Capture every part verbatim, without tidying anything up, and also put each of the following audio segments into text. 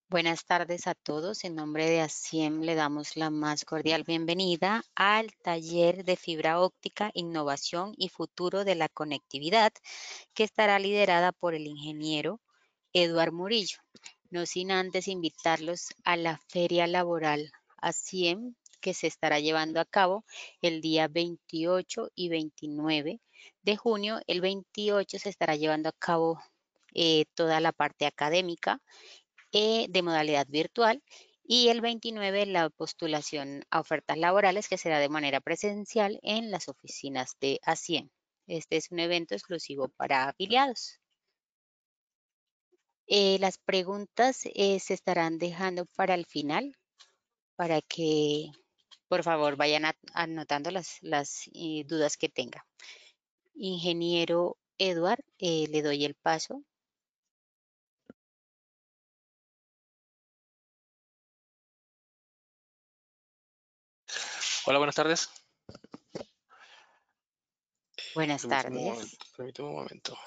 Buenas tardes a todos. En nombre de ASIEM le damos la más cordial bienvenida al taller de fibra óptica, innovación y futuro de la conectividad, que estará liderada por el ingeniero Eduard Murillo. No sin antes invitarlos a la feria laboral ASIEM, que se estará llevando a cabo el día veintiocho y veintinueve de junio. El veintiocho se estará llevando a cabo eh, toda la parte académica eh, de modalidad virtual, y el veintinueve la postulación a ofertas laborales, que será de manera presencial en las oficinas de ASIEM. Este es un evento exclusivo para afiliados. Eh, las preguntas eh, se estarán dejando para el final, para que por favor vayan a- anotando las, las eh, dudas que tengan. Ingeniero Edward, eh, le doy el paso. Hola, buenas tardes. Buenas Permíteme un tardes. momento, permíteme un momento.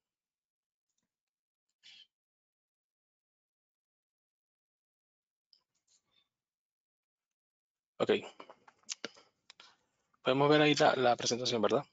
Ok, podemos ver ahí la, la presentación, ¿verdad?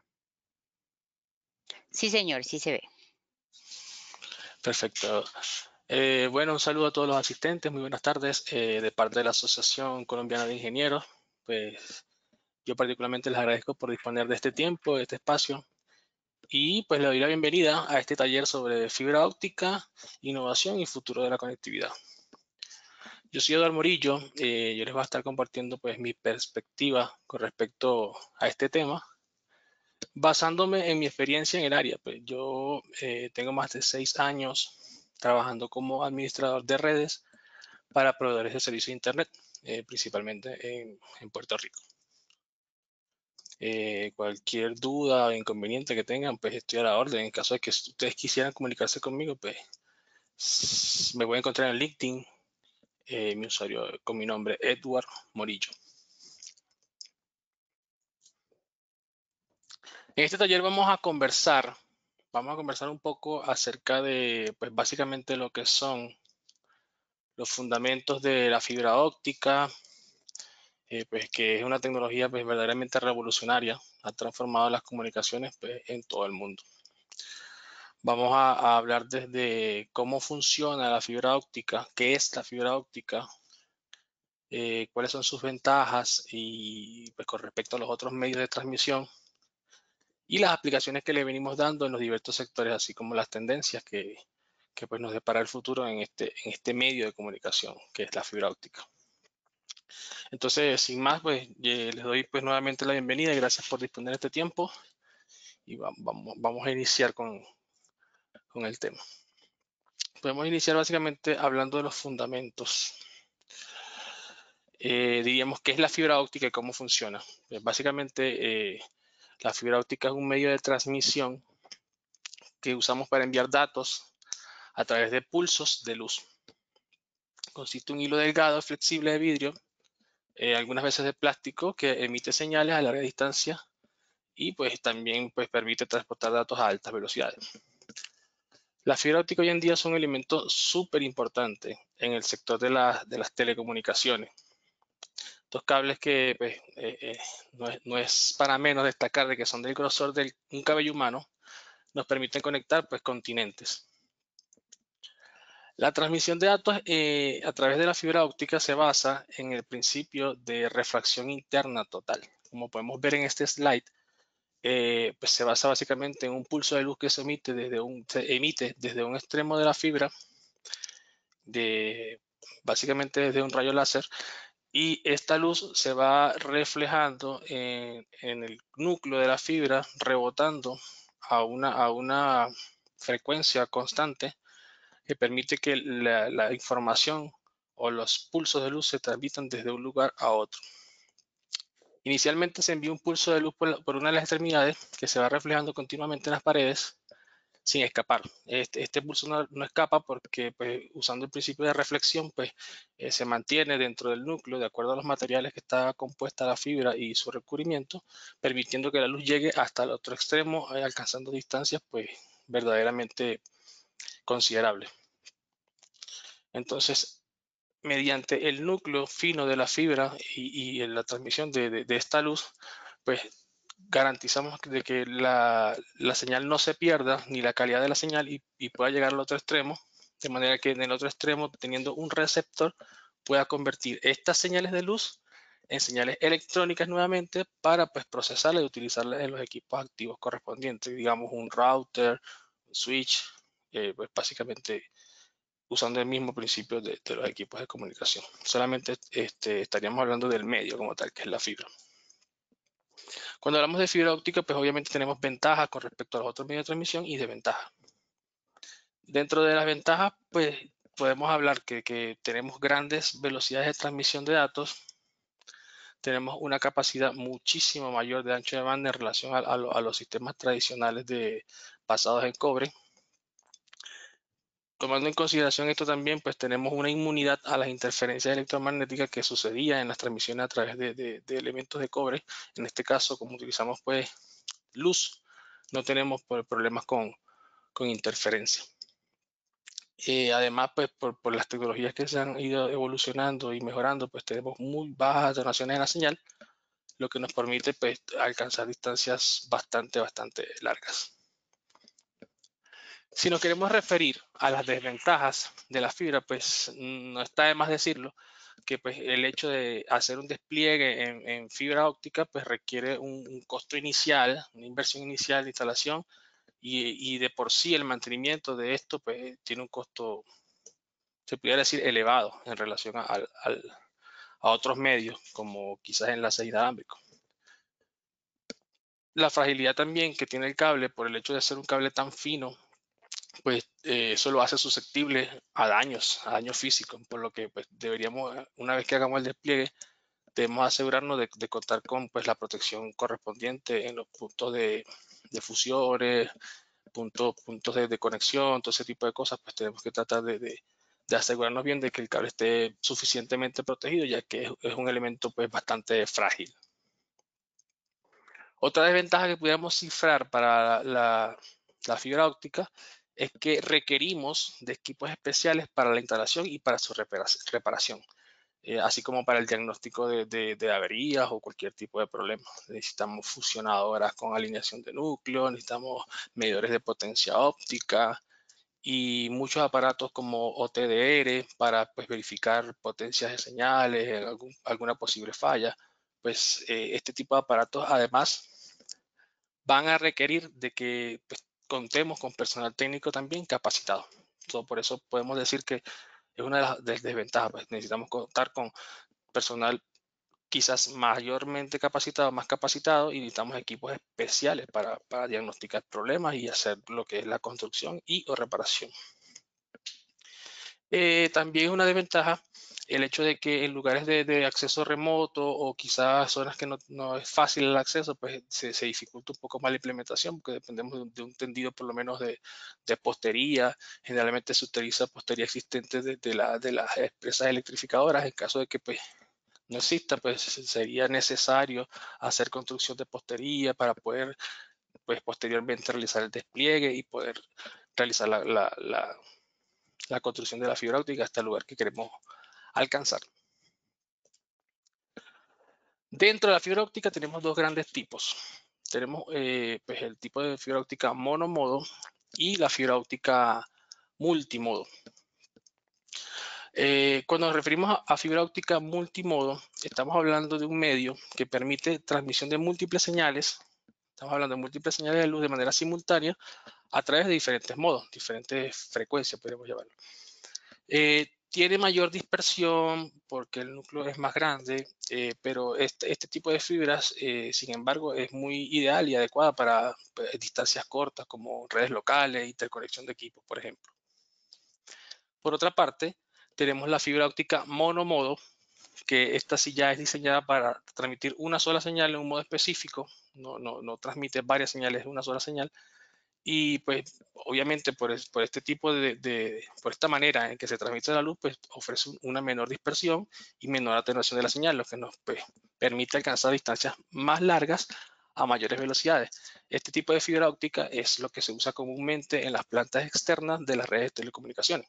Sí, señor, sí se ve. Perfecto. Eh, bueno, un saludo a todos los asistentes, muy buenas tardes. Eh, de parte de la Asociación Colombiana de Ingenieros, pues yo particularmente les agradezco por disponer de este tiempo, de este espacio, y pues le doy la bienvenida a este taller sobre fibra óptica, innovación y futuro de la conectividad. Yo soy Eduardo Morillo, eh, yo les voy a estar compartiendo pues mi perspectiva con respecto a este tema, basándome en mi experiencia en el área. Pues yo eh, tengo más de seis años trabajando como administrador de redes para proveedores de servicios de Internet, eh, principalmente en, en Puerto Rico. Eh, cualquier duda o inconveniente que tengan, pues estoy a la orden. En caso de que ustedes quisieran comunicarse conmigo, pues me voy a encontrar en LinkedIn, eh, mi usuario con mi nombre, Edward Morillo. En este taller vamos a conversar, vamos a conversar un poco acerca de, pues básicamente lo que son los fundamentos de la fibra óptica, eh, pues que es una tecnología pues verdaderamente revolucionaria, ha transformado las comunicaciones pues en todo el mundo. Vamos a, a hablar desde cómo funciona la fibra óptica, qué es la fibra óptica, eh, cuáles son sus ventajas y pues con respecto a los otros medios de transmisión y las aplicaciones que le venimos dando en los diversos sectores, así como las tendencias que, que pues nos depara el futuro en este, en este medio de comunicación que es la fibra óptica. Entonces, sin más, pues eh, les doy pues nuevamente la bienvenida y gracias por disponer de este tiempo y vamos, vamos, vamos a iniciar con, con el tema. Podemos iniciar básicamente hablando de los fundamentos. Eh, diríamos qué es la fibra óptica y cómo funciona. Pues básicamente, eh, la fibra óptica es un medio de transmisión que usamos para enviar datos a través de pulsos de luz. Consiste en un hilo delgado, flexible de vidrio, eh, algunas veces de plástico, que emite señales a larga distancia y pues también pues, permite transportar datos a altas velocidades. La fibra óptica hoy en día es un elemento súper importante en el sector de, la, de las telecomunicaciones. Estos cables que pues, eh, eh, no, es, no, es, para menos destacar de que son del grosor de un cabello humano, nos permiten conectar pues, continentes. La transmisión de datos eh, a través de la fibra óptica se basa en el principio de refracción interna total. Como podemos ver en este slide, eh, pues se basa básicamente en un pulso de luz que se emite desde un, se emite desde un extremo de la fibra, de, básicamente desde un rayo láser, y esta luz se va reflejando en, en el núcleo de la fibra, rebotando a una, a una frecuencia constante que permite que la, la información o los pulsos de luz se transmitan desde un lugar a otro. Inicialmente se envía un pulso de luz por, la, por una de las extremidades que se va reflejando continuamente en las paredes sin escapar. Este, este pulso no, no, escapa porque pues, usando el principio de reflexión pues, eh, se mantiene dentro del núcleo de acuerdo a los materiales que está compuesta la fibra y su recubrimiento, permitiendo que la luz llegue hasta el otro extremo, eh, alcanzando distancias pues, verdaderamente considerables. Entonces, mediante el núcleo fino de la fibra y, y en la transmisión de, de- de esta luz, pues garantizamos de que la, la señal no se pierda, ni la calidad de la señal, y, y pueda llegar al otro extremo, de manera que en el otro extremo, teniendo un receptor, pueda convertir estas señales de luz en señales electrónicas nuevamente para pues procesarlas y utilizarlas en los equipos activos correspondientes, digamos un router, un switch, eh, pues básicamente usando el mismo principio de, de los equipos de comunicación. Solamente este, estaríamos hablando del medio como tal, que es la fibra. Cuando hablamos de fibra óptica, pues obviamente tenemos ventajas con respecto a los otros medios de transmisión y desventajas. Dentro de las ventajas, pues podemos hablar que, que tenemos grandes velocidades de transmisión de datos, tenemos una capacidad muchísimo mayor de ancho de banda en relación a, a, lo, a los sistemas tradicionales de, basados en cobre. Tomando en consideración esto también, pues tenemos una inmunidad a las interferencias electromagnéticas que sucedían en las transmisiones a través de, de, de elementos de cobre. En este caso, como utilizamos pues luz, no tenemos pues, problemas con, con interferencia. Eh, además, pues por, por, las tecnologías que se han ido evolucionando y mejorando, pues tenemos muy bajas atenuaciones en la señal, lo que nos permite pues alcanzar distancias bastante, bastante largas. Si nos queremos referir a las desventajas de la fibra, pues no está de más decirlo, que pues el hecho de hacer un despliegue en, en fibra óptica pues requiere un, un, costo inicial, una inversión inicial de instalación y, y de por sí el mantenimiento de esto pues tiene un costo, se pudiera decir, elevado en relación a, a, a otros medios como quizás enlaces inalámbricos. La fragilidad también que tiene el cable por el hecho de ser un cable tan fino, pues eh, eso lo hace susceptible a daños, a daños físicos, por lo que pues, deberíamos, una vez que hagamos el despliegue, debemos asegurarnos de, de contar con pues, la protección correspondiente en los puntos de, de fusiones, puntos, puntos de, de, conexión, todo ese tipo de cosas, pues tenemos que tratar de, de, de, asegurarnos bien de que el cable esté suficientemente protegido, ya que es, es un elemento pues, bastante frágil. Otra desventaja que pudiéramos cifrar para la, la fibra óptica es que requerimos de equipos especiales para la instalación y para su reparación, eh, así como para el diagnóstico de, de, de, averías o cualquier tipo de problema. Necesitamos fusionadoras con alineación de núcleo, necesitamos medidores de potencia óptica y muchos aparatos como O T D R para pues, verificar potencias de señales, algún, alguna posible falla. Pues eh, este tipo de aparatos además van a requerir de que pues, contemos con personal técnico también capacitado. So, por eso podemos decir que es una de las desventajas. Pues, necesitamos contar con personal quizás mayormente capacitado, más capacitado, y necesitamos equipos especiales para, para diagnosticar problemas y hacer lo que es la construcción y o reparación. Eh, también es una desventaja el hecho de que en lugares de, de acceso remoto o quizás zonas que no, no es fácil el acceso, pues se, se, dificulta un poco más la implementación porque dependemos de un, de un tendido por lo menos de, de postería. Generalmente se utiliza postería existente de, de, la, de las empresas electrificadoras. En caso de que pues, no exista, pues sería necesario hacer construcción de postería para poder pues, posteriormente realizar el despliegue y poder realizar la, la, la la construcción de la fibra óptica hasta el lugar que queremos alcanzar. Dentro de la fibra óptica tenemos dos grandes tipos. Tenemos eh, pues el tipo de fibra óptica monomodo y la fibra óptica multimodo. Eh, cuando nos referimos a, a fibra óptica multimodo, estamos hablando de un medio que permite transmisión de múltiples señales. Estamos hablando de múltiples señales de luz de manera simultánea a través de diferentes modos, diferentes frecuencias, podríamos llamarlo. Eh, tiene mayor dispersión porque el núcleo es más grande, eh, pero este, este, tipo de fibras, eh, sin embargo, es muy ideal y adecuada para pues, distancias cortas como redes locales, interconexión de equipos, por ejemplo. Por otra parte, tenemos la fibra óptica monomodo, que esta sí ya es diseñada para transmitir una sola señal en un modo específico, no, no, no transmite varias señales en una sola señal. Y pues obviamente por, es, por este tipo de, de, por esta manera en que se transmite la luz, pues ofrece una menor dispersión y menor atenuación de la señal, lo que nos pues, permite alcanzar distancias más largas a mayores velocidades. Este tipo de fibra óptica es lo que se usa comúnmente en las plantas externas de las redes de telecomunicaciones.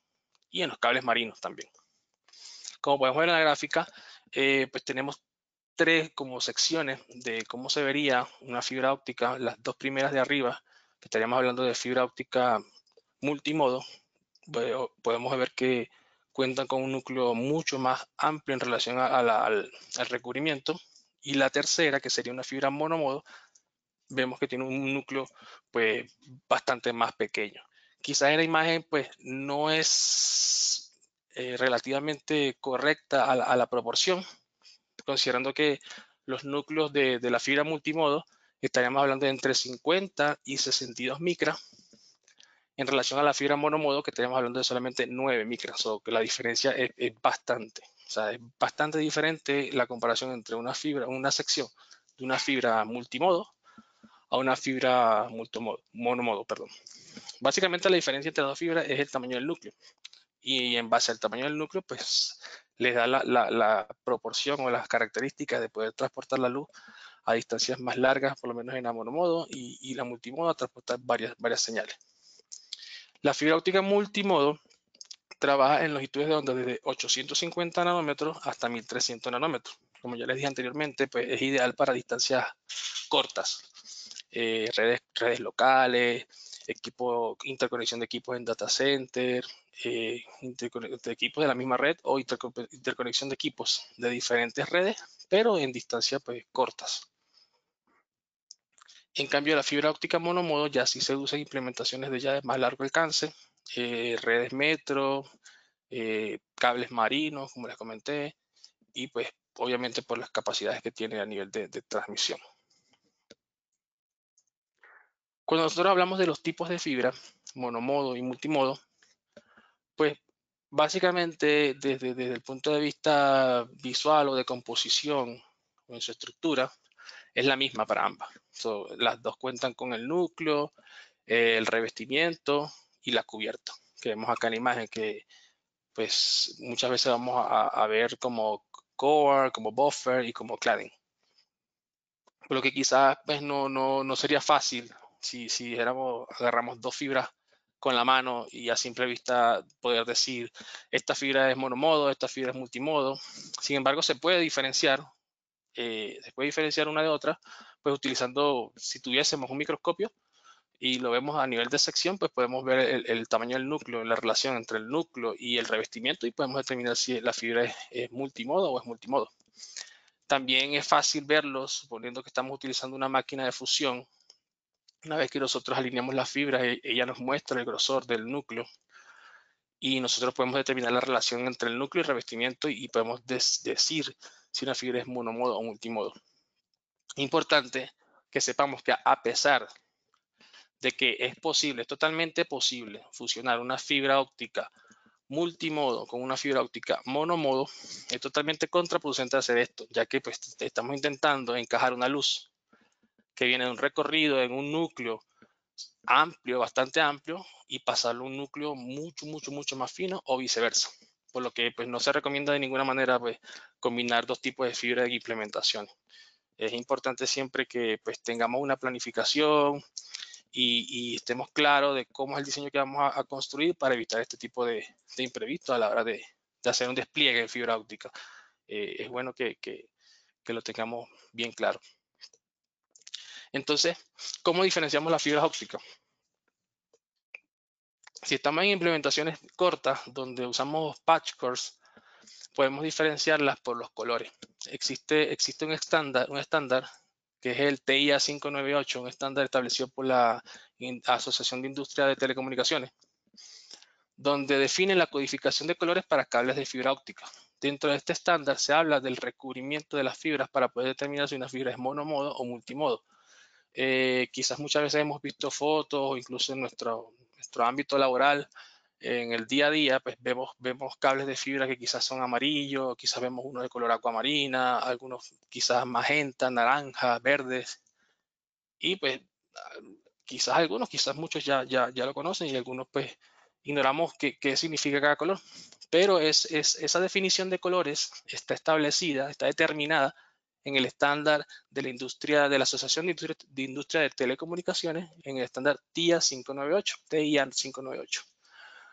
y en los cables marinos también. Como podemos ver en la gráfica, eh, pues tenemos tres como secciones de cómo se vería una fibra óptica. Las dos primeras de arriba, que estaríamos hablando de fibra óptica multimodo, pues, podemos ver que cuentan con un núcleo mucho más amplio en relación a, a la, al, al recubrimiento. Y la tercera, que sería una fibra monomodo, vemos que tiene un núcleo pues bastante más pequeño. Quizás en la imagen pues no es eh, relativamente correcta a la, a la proporción, considerando que los núcleos de, de la fibra multimodo estaríamos hablando de entre cincuenta y sesenta y dos micras en relación a la fibra monomodo, que estaríamos hablando de solamente nueve micras, o que la diferencia es, es bastante, o sea, es bastante diferente la comparación entre una fibra, una sección de una fibra multimodo a una fibra multimodo, monomodo, perdón. Básicamente la diferencia entre las dos fibras es el tamaño del núcleo, y en base al tamaño del núcleo pues les da la, la, la proporción o las características de poder transportar la luz a distancias más largas, por lo menos en la monomodo, y, y la multimodo a transportar varias, varias señales. La fibra óptica multimodo trabaja en longitudes de onda desde ochocientos cincuenta nanómetros hasta mil trescientos nanómetros. Como ya les dije anteriormente, pues es ideal para distancias cortas, eh, redes, redes locales, equipo, interconexión de equipos en data center, eh, de equipos de la misma red, o interconexión de equipos de diferentes redes, pero en distancias pues cortas. En cambio, la fibra óptica monomodo ya sí se usa en implementaciones de ya de más largo alcance, eh, redes metro, eh, cables marinos, como les comenté, y pues obviamente por las capacidades que tiene a nivel de, de transmisión. Cuando nosotros hablamos de los tipos de fibra, monomodo y multimodo, pues básicamente desde, desde el punto de vista visual o de composición o en su estructura, es la misma para ambas. So, las dos cuentan con el núcleo, eh, el revestimiento y la cubierta, que vemos acá en la imagen, que pues muchas veces vamos a, a ver como core, como buffer y como cladding. Por lo que quizás pues no, no, no sería fácil si, si dijéramos, agarramos dos fibras con la mano y a simple vista poder decir esta fibra es monomodo, esta fibra es multimodo. Sin embargo, se puede diferenciar, eh, se puede diferenciar una de otra, pues utilizando, si tuviésemos un microscopio y lo vemos a nivel de sección, pues podemos ver el, el tamaño del núcleo, la relación entre el núcleo y el revestimiento, y podemos determinar si la fibra es, es multimodo o es multimodo. También es fácil verlos, suponiendo que estamos utilizando una máquina de fusión. Una vez que nosotros alineamos las fibras, e, ella nos muestra el grosor del núcleo y nosotros podemos determinar la relación entre el núcleo y el revestimiento, y podemos decir si una fibra es monomodo o multimodo. Importante que sepamos que a pesar de que es posible, es totalmente posible fusionar una fibra óptica multimodo con una fibra óptica monomodo, es totalmente contraproducente hacer esto, ya que pues estamos intentando encajar una luz que viene de un recorrido en un núcleo amplio, bastante amplio, y pasarlo a un núcleo mucho, mucho, mucho más fino, o viceversa. Por lo que pues no se recomienda de ninguna manera pues combinar dos tipos de fibra de implementación. Es importante siempre que pues tengamos una planificación y, y estemos claros de cómo es el diseño que vamos a, a construir para evitar este tipo de, de imprevistos a la hora de, de hacer un despliegue de fibra óptica. Eh, es bueno que, que, que lo tengamos bien claro. Entonces, ¿cómo diferenciamos las fibras ópticas? Si estamos en implementaciones cortas donde usamos patch cores, podemos diferenciarlas por los colores. Existe, existe un estándar, un estándar que es el T I A cinco nueve ocho, un estándar establecido por la Asociación de Industria de Telecomunicaciones, donde define la codificación de colores para cables de fibra óptica. Dentro de este estándar se habla del recubrimiento de las fibras para poder determinar si una fibra es monomodo o multimodo. Eh, quizás muchas veces hemos visto fotos, o incluso en nuestro, nuestro ámbito laboral, en el día a día, pues vemos, vemos cables de fibra que quizás son amarillos, quizás vemos uno de color acuamarina, algunos quizás magenta, naranja, verdes, y pues quizás algunos, quizás muchos ya, ya, ya lo conocen, y algunos pues ignoramos qué, qué significa cada color. Pero es, es, esa definición de colores está establecida, está determinada en el estándar de la industria, de la Asociación de Industria de, Industria de Telecomunicaciones, en el estándar T I A cinco nueve ocho, T I A cinco nueve ocho.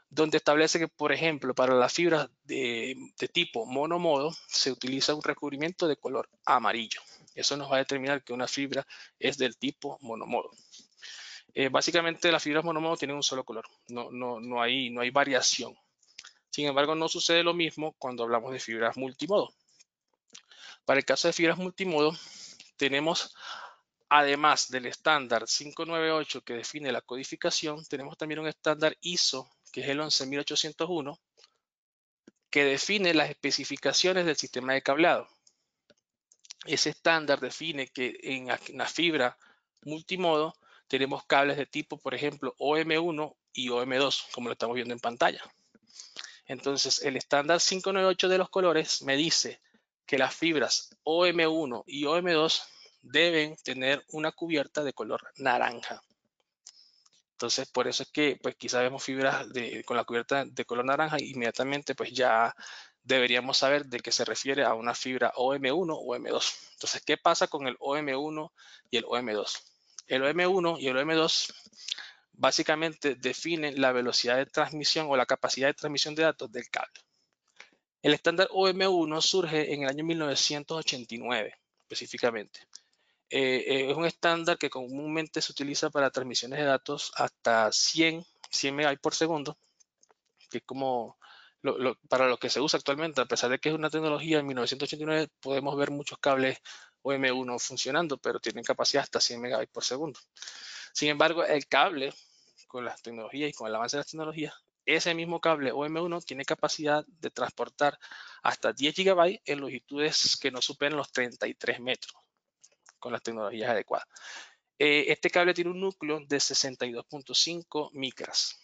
donde establece que, por ejemplo, para las fibras de, de tipo monomodo se utiliza un recubrimiento de color amarillo. Eso nos va a determinar que una fibra es del tipo monomodo. Eh, básicamente las fibras monomodo tienen un solo color, no, no, no, hay, no hay variación. Sin embargo, no sucede lo mismo cuando hablamos de fibras multimodo. Para el caso de fibras multimodo, tenemos, además del estándar quinientos noventa y ocho que define la codificación, tenemos también un estándar I S O, que es el once mil ochocientos uno, que define las especificaciones del sistema de cableado. Ese estándar define que en la fibra multimodo tenemos cables de tipo, por ejemplo, O M uno y O M dos, como lo estamos viendo en pantalla. Entonces, el estándar quinientos noventa y ocho de los colores me dice que las fibras O M uno y O M dos deben tener una cubierta de color naranja. Entonces, por eso es que pues quizá vemos fibras de, con la cubierta de color naranja, inmediatamente pues ya deberíamos saber de qué se refiere a una fibra O M uno o O M dos. Entonces, ¿qué pasa con el O M uno y el O M dos? El O M uno y el O M dos básicamente definen la velocidad de transmisión o la capacidad de transmisión de datos del cable. El estándar O M uno surge en el año mil novecientos ochenta y nueve, específicamente. Eh, eh, es un estándar que comúnmente se utiliza para transmisiones de datos hasta cien, cien megabytes por segundo, que es como lo, lo, para lo que se usa actualmente. A pesar de que es una tecnología, en mil novecientos ochenta y nueve podemos ver muchos cables O M uno funcionando, pero tienen capacidad hasta cien megabytes por segundo. Sin embargo, el cable, con las tecnologías y con el avance de las tecnologías, ese mismo cable O M uno tiene capacidad de transportar hasta diez gigabytes en longitudes que no superen los treinta y tres metros con las tecnologías adecuadas. Eh, este cable tiene un núcleo de sesenta y dos punto cinco micras.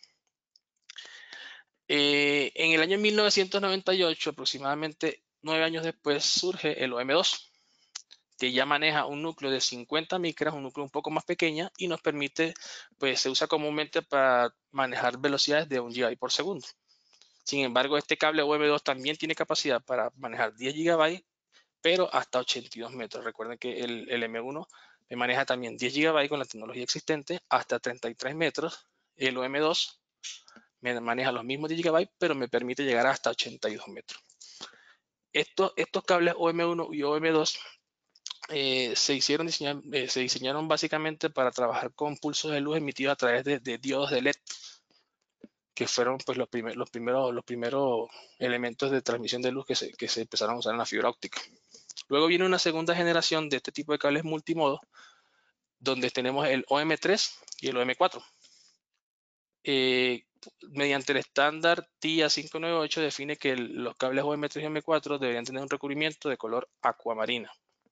Eh, en el año mil novecientos noventa y ocho, aproximadamente nueve años después, surge el O M dos, que ya maneja un núcleo de cincuenta micras, un núcleo un poco más pequeña, y nos permite, pues se usa comúnmente para manejar velocidades de un gigabyte por segundo. Sin embargo, este cable O M dos también tiene capacidad para manejar diez gigabytes, pero hasta ochenta y dos metros. Recuerden que el, el M uno me maneja también diez gigabytes con la tecnología existente hasta treinta y tres metros. El O M dos me maneja los mismos diez gigabytes, pero me permite llegar hasta ochenta y dos metros. Estos, estos cables O M uno y O M dos eh, se, hicieron diseñar, eh, se diseñaron básicamente para trabajar con pulsos de luz emitidos a través de, de diodos de L E D, que fueron pues, los, primer, los, primeros, los primeros elementos de transmisión de luz que se, que se empezaron a usar en la fibra óptica. Luego viene una segunda generación de este tipo de cables multimodo, donde tenemos el O M tres y el O M cuatro. Eh, mediante el estándar T I A quinientos noventa y ocho define que el, los cables O M tres y O M cuatro deberían tener un recubrimiento de color acuamarina.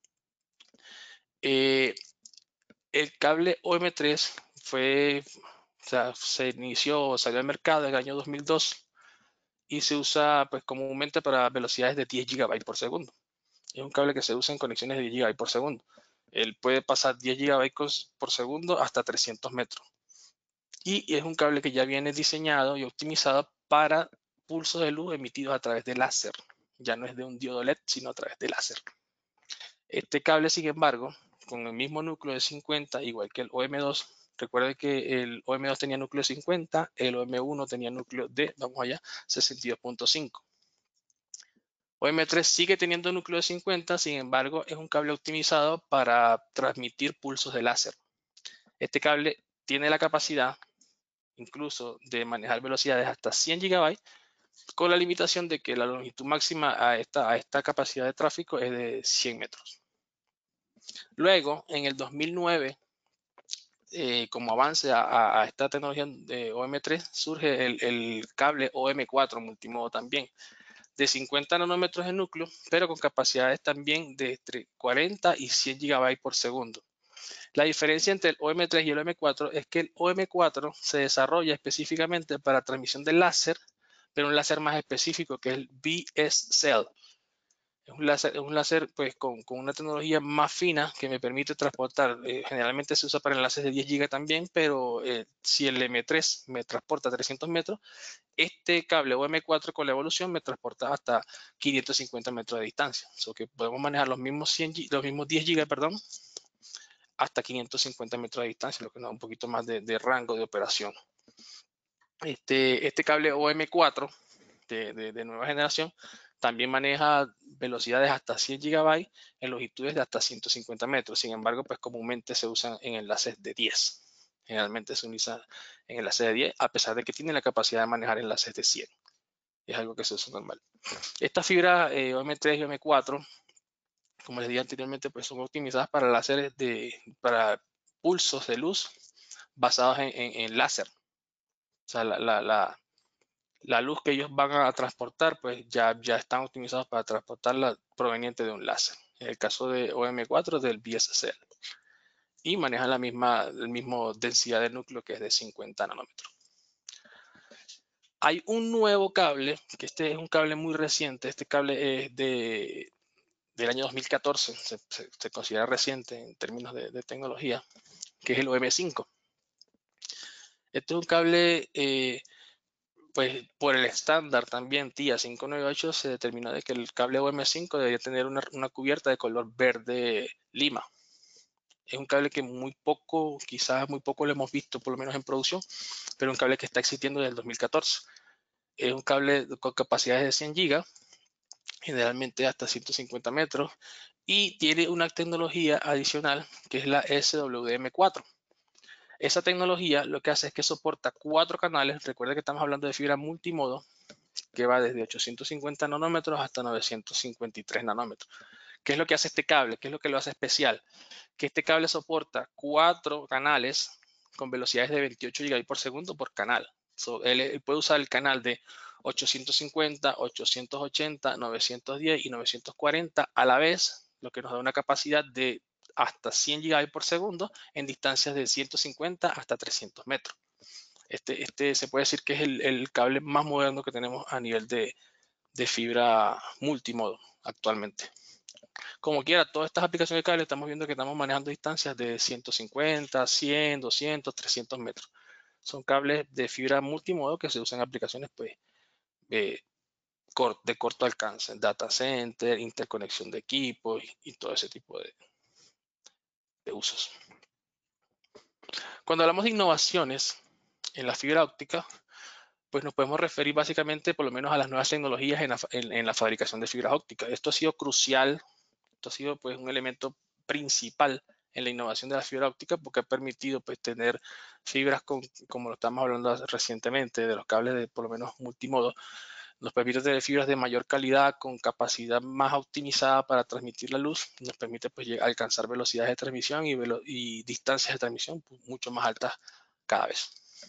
Eh, el cable O M tres fue, o sea, se inició, salió al mercado en el año dos mil dos y se usa pues comúnmente para velocidades de diez gigabytes por segundo. Es un cable que se usa en conexiones de diez gigabytes por segundo. Él puede pasar diez gigabytes por segundo hasta trescientos metros. Y es un cable que ya viene diseñado y optimizado para pulsos de luz emitidos a través de láser. Ya no es de un diodo L E D, sino a través de láser. Este cable, sin embargo, con el mismo núcleo de cincuenta, igual que el O M dos, recuerden que el O M dos tenía núcleo de cincuenta, el O M uno tenía núcleo de, vamos allá, sesenta y dos punto cinco. O M tres sigue teniendo núcleo de cincuenta, sin embargo, es un cable optimizado para transmitir pulsos de láser. Este cable tiene la capacidad incluso de manejar velocidades hasta cien gigabytes, con la limitación de que la longitud máxima a esta, a esta capacidad de tráfico es de cien metros. Luego, en el dos mil nueve, eh, como avance a, a, esta tecnología de O M tres, surge el, el cable O M cuatro multimodo también, de cincuenta nanómetros de núcleo, pero con capacidades también de entre cuarenta y cien gigabytes por segundo. La diferencia entre el O M tres y el O M cuatro es que el O M cuatro se desarrolla específicamente para transmisión de láser, pero un láser más específico que es el B S-Cell. Es un láser, es un láser pues, con, con, una tecnología más fina que me permite transportar. Eh, generalmente se usa para enlaces de diez gigas también, pero eh, si el M tres me transporta trescientos metros, este cable O M cuatro con la evolución me transporta hasta quinientos cincuenta metros de distancia. O so que podemos manejar los mismos, cien, los mismos diez gigas, perdón, hasta quinientos cincuenta metros de distancia, lo que nos da un poquito más de, de rango de operación. Este, este cable O M cuatro de, de, de nueva generación también maneja velocidades hasta cien gigabytes en longitudes de hasta ciento cincuenta metros. Sin embargo, pues comúnmente se usan en enlaces de diez. Generalmente se utiliza en enlaces de diez, a pesar de que tiene la capacidad de manejar enlaces de cien. Es algo que se usa normal. Esta fibra eh, O M tres y O M cuatro, como les dije anteriormente, pues son optimizadas para láseres de, para pulsos de luz basados en, en, en láser. O sea, la, la, la, la luz que ellos van a transportar, pues ya, ya están optimizados para transportarla proveniente de un láser. En el caso de O M cuatro, del B S C L. Y manejan la misma, el mismo densidad de núcleo, que es de cincuenta nanómetros. Hay un nuevo cable, que este es un cable muy reciente. Este cable es de, del año dos mil catorce, se, se, se considera reciente en términos de, de, tecnología, que es el O M cinco. Este es un cable, eh, pues por el estándar también TIA cinco nueve ocho se determinó de que el cable O M cinco debería tener una, una cubierta de color verde lima. Es un cable que muy poco, quizás muy poco lo hemos visto, por lo menos en producción, pero un cable que está existiendo desde el dos mil catorce. Es un cable con capacidades de cien gigas, generalmente hasta ciento cincuenta metros, y tiene una tecnología adicional que es la S W M cuatro. Esa tecnología lo que hace es que soporta cuatro canales. Recuerda que estamos hablando de fibra multimodo, que va desde ochocientos cincuenta nanómetros hasta novecientos cincuenta y tres nanómetros. ¿Qué es lo que hace este cable? ¿Qué es lo que lo hace especial? Que este cable soporta cuatro canales con velocidades de veintiocho gigabits por segundo por canal. So, él, él puede usar el canal de ochocientos cincuenta, ochocientos ochenta, novecientos diez y novecientos cuarenta a la vez, lo que nos da una capacidad de hasta cien gigabits por segundo en distancias de ciento cincuenta hasta trescientos metros. Este, este se puede decir que es el, el cable más moderno que tenemos a nivel de, de fibra multimodo actualmente. Como quiera, todas estas aplicaciones de cable estamos viendo que estamos manejando distancias de ciento cincuenta, cien, doscientos, trescientos metros. Son cables de fibra multimodo que se usan en aplicaciones pues, de, de corto alcance, data center, interconexión de equipos y, y todo ese tipo de, de usos. Cuando hablamos de innovaciones en la fibra óptica, pues nos podemos referir básicamente por lo menos a las nuevas tecnologías en la, en, en la fabricación de fibras ópticas. Esto ha sido crucial, esto ha sido pues un elemento principal en la innovación de la fibra óptica, porque ha permitido pues tener fibras con, como lo estamos hablando recientemente, de los cables de por lo menos multimodo, nos permite tener fibras de mayor calidad con capacidad más optimizada para transmitir la luz, nos permite pues alcanzar velocidades de transmisión y, y distancias de transmisión pues, mucho más altas cada vez.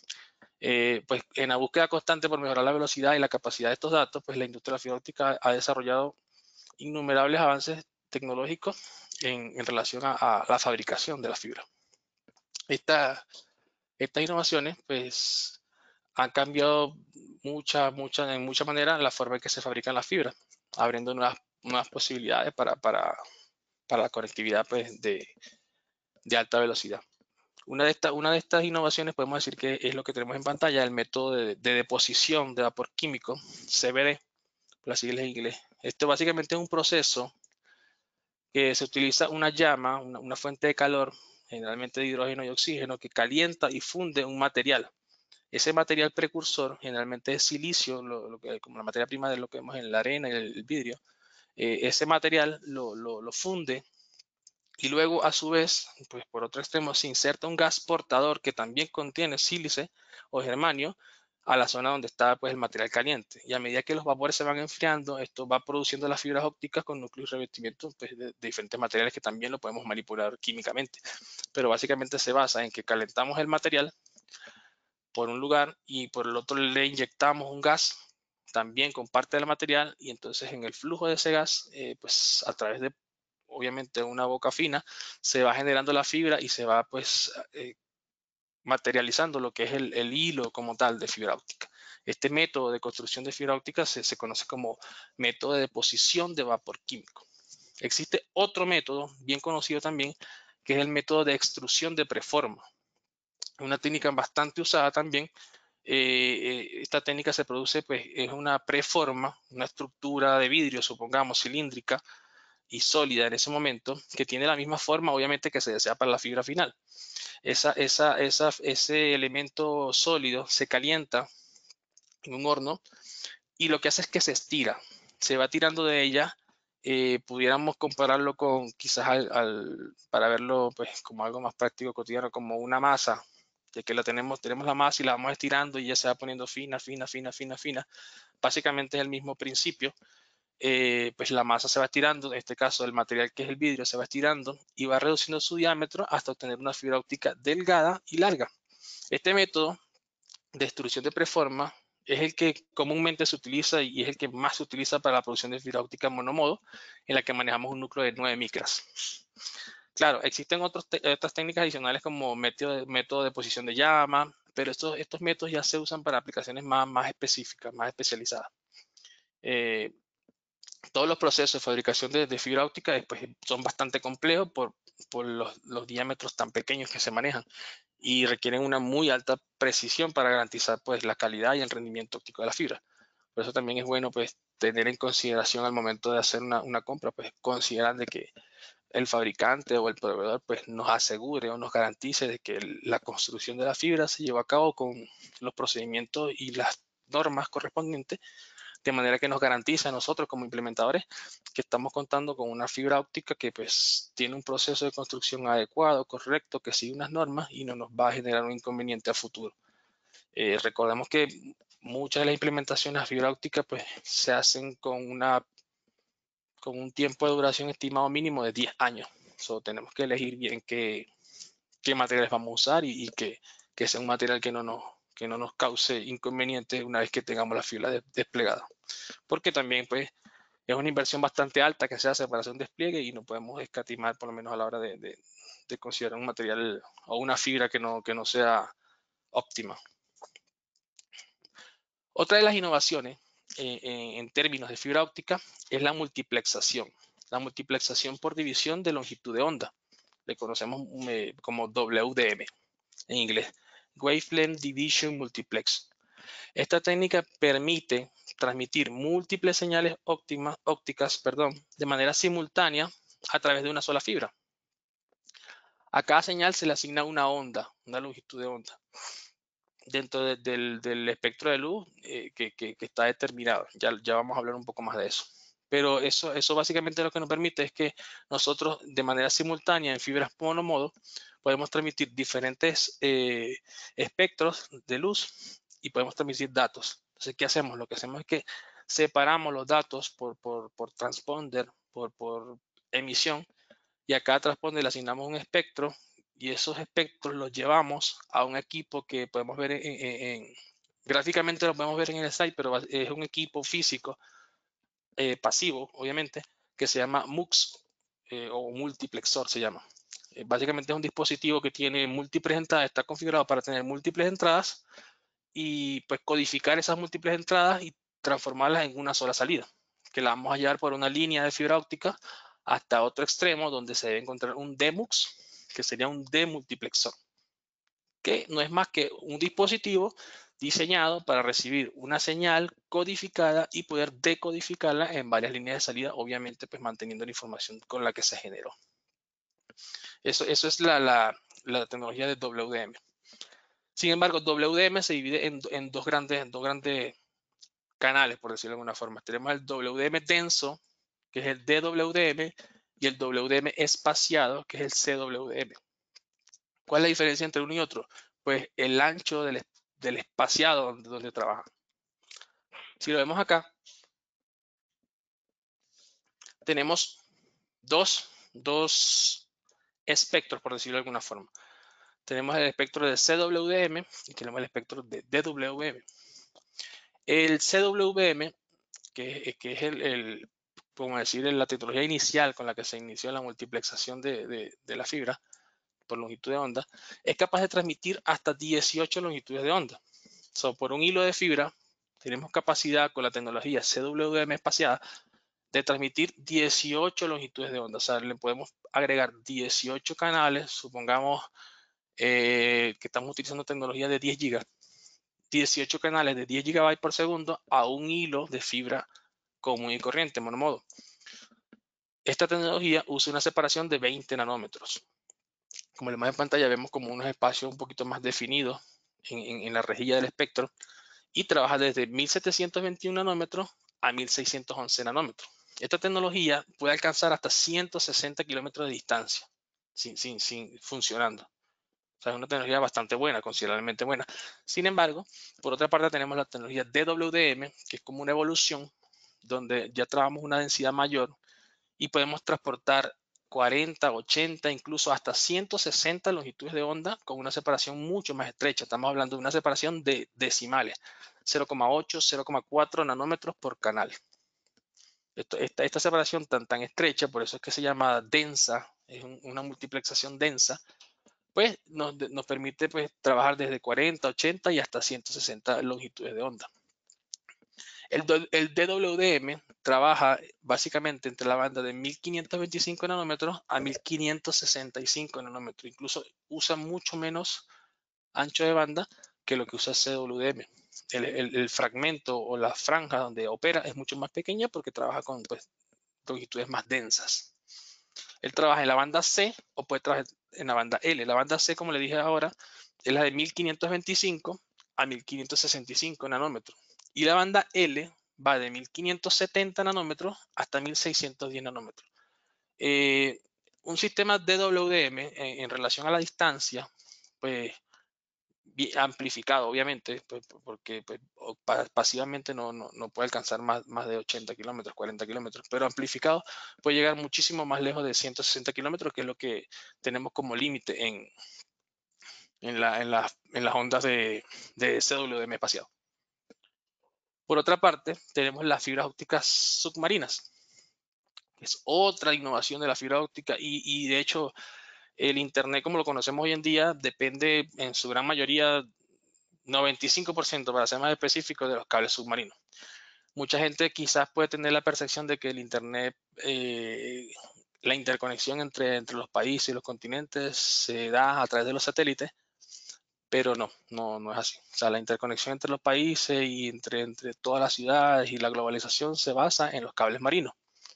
Eh, pues en la búsqueda constante por mejorar la velocidad y la capacidad de estos datos, pues la industria de la fibra óptica ha desarrollado innumerables avances tecnológicos en, en relación a, a, la fabricación de la fibra. Esta, estas innovaciones pues han cambiado mucha, mucha, en mucha manera la forma en que se fabrican las fibras, abriendo nuevas, nuevas posibilidades para, para, para la conectividad pues, de, de alta velocidad. Una de, esta, una de estas innovaciones podemos decir que es lo que tenemos en pantalla, el método de, de deposición de vapor químico, C V D, por las siglas en inglés. Esto básicamente es un proceso que se utiliza una llama, una, una fuente de calor, generalmente de hidrógeno y oxígeno, que calienta y funde un material. Ese material precursor generalmente es silicio, lo, lo que, como la materia prima de lo que vemos en la arena y el, el vidrio. Eh, ese material lo, lo, lo funde y luego a su vez, pues por otro extremo, se inserta un gas portador que también contiene sílice o germanio a la zona donde está pues, el material caliente. Y a medida que los vapores se van enfriando, esto va produciendo las fibras ópticas con núcleos y revestimientos pues, de, de diferentes materiales que también lo podemos manipular químicamente. Pero básicamente se basa en que calentamos el material por un lugar y por el otro le inyectamos un gas también con parte del material, y entonces en el flujo de ese gas, eh, pues a través de obviamente una boca fina, se va generando la fibra y se va pues eh, materializando lo que es el, el, hilo como tal de fibra óptica. Este método de construcción de fibra óptica se, se conoce como método de deposición de vapor químico. Existe otro método bien conocido también, que es el método de extrusión de preforma. Una técnica bastante usada también. Eh, esta técnica se produce, pues, es una preforma, una estructura de vidrio, supongamos, cilíndrica y sólida en ese momento, que tiene la misma forma, obviamente, que se desea para la fibra final. Esa, esa, esa, ese elemento sólido se calienta en un horno, y lo que hace es que se estira, se va tirando de ella. Eh, pudiéramos compararlo con quizás al, al- para verlo pues como algo más práctico cotidiano, como una masa, de que la tenemos, tenemos la masa y la vamos estirando y ya se va poniendo fina, fina, fina, fina, fina. Básicamente es el mismo principio. Eh, pues la masa se va estirando, en este caso el material que es el vidrio se va estirando y va reduciendo su diámetro hasta obtener una fibra óptica delgada y larga. Este método de extrusión de preforma es el que comúnmente se utiliza y es el que más se utiliza para la producción de fibra óptica monomodo, en la que manejamos un núcleo de nueve micras. Claro, existen otros otras técnicas adicionales como método de, método de posición de llama, pero estos, estos métodos ya se usan para aplicaciones más, más específicas, más especializadas. Eh, todos los procesos de fabricación de, de fibra óptica después son bastante complejos por, por los, los diámetros tan pequeños que se manejan y requieren una muy alta precisión para garantizar pues la calidad y el rendimiento óptico de la fibra. Por eso también es bueno pues tener en consideración al momento de hacer una, una compra, pues considerar de que el fabricante o el proveedor pues nos asegure o nos garantice de que la construcción de la fibra se lleva a cabo con los procedimientos y las normas correspondientes, de manera que nos garantiza a nosotros como implementadores que estamos contando con una fibra óptica que pues tiene un proceso de construcción adecuado, correcto, que sigue unas normas y no nos va a generar un inconveniente a futuro. Eh, recordemos que muchas de las implementaciones de fibra óptica pues se hacen con, una, con un tiempo de duración estimado mínimo de diez años. So, tenemos que elegir bien qué, qué materiales vamos a usar y, y que, que, sea un material que no, nos, que no nos cause inconvenientes una vez que tengamos la fibra de, desplegada. Porque también pues es una inversión bastante alta que se hace para hacer un despliegue y no podemos escatimar por lo menos a la hora de, de, de considerar un material o una fibra que no, que no sea óptima. Otra de las innovaciones eh, en, en términos de fibra óptica es la multiplexación. La multiplexación por división de longitud de onda. Le conocemos eh, como W D M en inglés. Wavelength Division Multiplex. Esta técnica permite transmitir múltiples señales óptimas, ópticas perdón, de manera simultánea a través de una sola fibra. A cada señal se le asigna una onda, una longitud de onda, dentro de, del, del, espectro de luz eh, que, que, que, está determinado. Ya, ya vamos a hablar un poco más de eso. Pero eso, eso básicamente lo que nos permite es que nosotros de manera simultánea en fibras monomodo podemos transmitir diferentes eh, espectros de luz y podemos transmitir datos. Entonces, ¿qué hacemos? Lo que hacemos es que separamos los datos por, por, por transponder, por, por emisión, y a cada transponder le asignamos un espectro y esos espectros los llevamos a un equipo que podemos ver en, en, en gráficamente lo podemos ver en el site, pero es un equipo físico eh, pasivo, obviamente, que se llama M U X eh, o multiplexor se llama. Eh, básicamente es un dispositivo que tiene múltiples entradas, está configurado para tener múltiples entradas y pues codificar esas múltiples entradas y transformarlas en una sola salida, que la vamos a llevar por una línea de fibra óptica hasta otro extremo donde se debe encontrar un demux, que sería un demultiplexor, que no es más que un dispositivo diseñado para recibir una señal codificada y poder decodificarla en varias líneas de salida, obviamente pues manteniendo la información con la que se generó. Eso, eso es la, la, la tecnología de W D M. Sin embargo, W D M se divide en, en, dos, grandes, en dos grandes canales, por decirlo de alguna forma. Tenemos el W D M denso, que es el D W D M, y el W D M espaciado, que es el C W D M. ¿Cuál es la diferencia entre uno y otro? Pues el ancho del, del espaciado donde, donde trabaja. Si lo vemos acá, tenemos dos, dos espectros, por decirlo de alguna forma. Tenemos el espectro de C W D M y tenemos el espectro de D W M. El C W M, que, que es el, el, como decir, la tecnología inicial con la que se inició la multiplexación de, de, de la fibra por longitud de onda, es capaz de transmitir hasta dieciocho longitudes de onda. So, por un hilo de fibra, tenemos capacidad con la tecnología C W M espaciada de transmitir dieciocho longitudes de onda. O sea, le podemos agregar dieciocho canales, supongamos eh, que estamos utilizando tecnología de diez gigas, dieciocho canales de diez gigabytes por segundo a un hilo de fibra común y corriente, monomodo. Esta tecnología usa una separación de veinte nanómetros. Como en la imagen de pantalla vemos como unos espacios un poquito más definidos en, en, en la rejilla del espectro y trabaja desde mil setecientos veintiún nanómetros a mil seiscientos once nanómetros. Esta tecnología puede alcanzar hasta ciento sesenta kilómetros de distancia sin, sin, sin funcionando. O sea, es una tecnología bastante buena, considerablemente buena. Sin embargo, por otra parte tenemos la tecnología D W D M, que es como una evolución donde ya trabajamos una densidad mayor y podemos transportar cuarenta, ochenta, incluso hasta ciento sesenta longitudes de onda con una separación mucho más estrecha. Estamos hablando de una separación de decimales, cero coma ocho, cero coma cuatro nanómetros por canal. Esto, esta, esta, separación tan, tan estrecha, por eso es que se llama densa, es un, una multiplexación densa, pues nos, nos permite pues, trabajar desde cuarenta, ochenta y hasta ciento sesenta longitudes de onda. El, el D W D M trabaja básicamente entre la banda de mil quinientos veinticinco nanómetros a mil quinientos sesenta y cinco nanómetros. Incluso usa mucho menos ancho de banda que lo que usa C W D M. El, el, el fragmento o la franja donde opera es mucho más pequeña porque trabaja con pues, longitudes más densas. Él trabaja en la banda C o puede trabajar en la banda L. La banda C, como le dije ahora, es la de mil quinientos veinticinco a mil quinientos sesenta y cinco nanómetros. Y la banda L va de mil quinientos setenta nanómetros hasta mil seiscientos diez nanómetros. Eh, un sistema D W D M en, en relación a la distancia, pues amplificado, obviamente, pues, porque pues, pasivamente no, no, no, puede alcanzar más, más de ochenta kilómetros, cuarenta kilómetros, pero amplificado puede llegar muchísimo más lejos de ciento sesenta kilómetros, que es lo que tenemos como límite en, en, la, en, la, en, las ondas de, de C W D M espacial. Por otra parte, tenemos las fibras ópticas submarinas, que es otra innovación de la fibra óptica y, y de hecho el Internet como lo conocemos hoy en día depende en su gran mayoría noventa y cinco por ciento para ser más específico de los cables submarinos. Mucha gente quizás puede tener la percepción de que el Internet, eh, la interconexión entre, entre los países y los continentes se da a través de los satélites, pero no, no, no es así. O sea, la interconexión entre los países y entre, entre todas las ciudades y la globalización se basa en los cables marinos.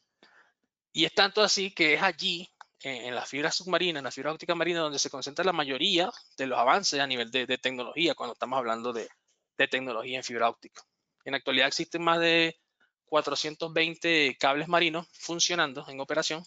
Y es tanto así que es allí, en, en la fibra submarina, en la fibra óptica marina, donde se concentra la mayoría de los avances a nivel de, de tecnología, cuando estamos hablando de, de tecnología en fibra óptica. En la actualidad existen más de cuatrocientos veinte cables marinos funcionando en operación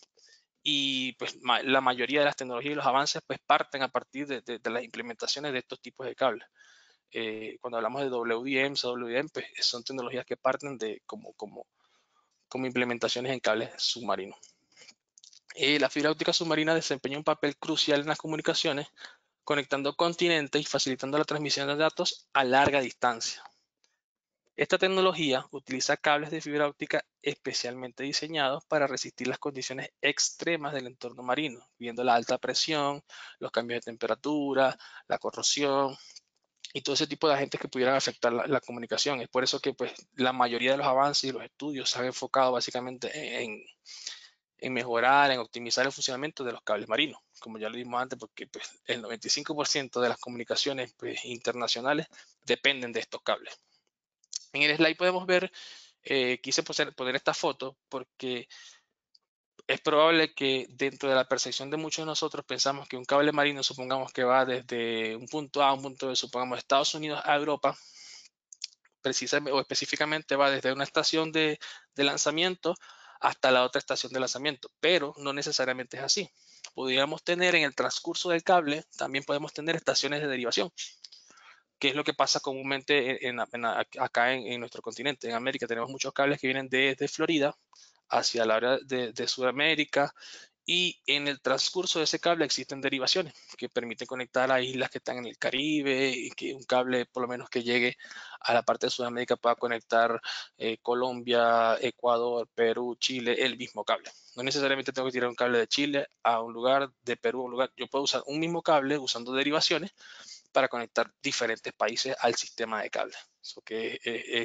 y pues ma la mayoría de las tecnologías y los avances pues parten a partir de, de, de las implementaciones de estos tipos de cables. Eh, cuando hablamos de W D M, C W D M, pues son tecnologías que parten de como, como, como implementaciones en cables submarinos. Eh, la fibra óptica submarina desempeña un papel crucial en las comunicaciones, conectando continentes y facilitando la transmisión de datos a larga distancia. Esta tecnología utiliza cables de fibra óptica especialmente diseñados para resistir las condiciones extremas del entorno marino, viendo la alta presión, los cambios de temperatura, la corrosión y todo ese tipo de agentes que pudieran afectar la, la comunicación. Es por eso que pues, la mayoría de los avances y los estudios se han enfocado básicamente en, en mejorar, en optimizar el funcionamiento de los cables marinos, como ya lo vimos antes, porque pues, el noventa y cinco por ciento de las comunicaciones pues, internacionales dependen de estos cables. En el slide podemos ver, eh, quise poner, poner esta foto porque es probable que dentro de la percepción de muchos de nosotros pensamos que un cable marino, supongamos que va desde un punto A a un punto B, supongamos Estados Unidos a Europa, precisamente o específicamente va desde una estación de, de lanzamiento hasta la otra estación de lanzamiento, pero no necesariamente es así. Podríamos tener en el transcurso del cable, también podemos tener estaciones de derivación, que es lo que pasa comúnmente en, en, en, acá en, en, nuestro continente. En América tenemos muchos cables que vienen desde Florida hacia la área de, de Sudamérica y en el transcurso de ese cable existen derivaciones que permiten conectar a islas que están en el Caribe y que un cable por lo menos que llegue a la parte de Sudamérica pueda conectar eh, Colombia, Ecuador, Perú, Chile, el mismo cable. No necesariamente tengo que tirar un cable de Chile a un lugar, de Perú a un lugar. Yo puedo usar un mismo cable usando derivaciones para conectar diferentes países al sistema de cable. Eso que es, es,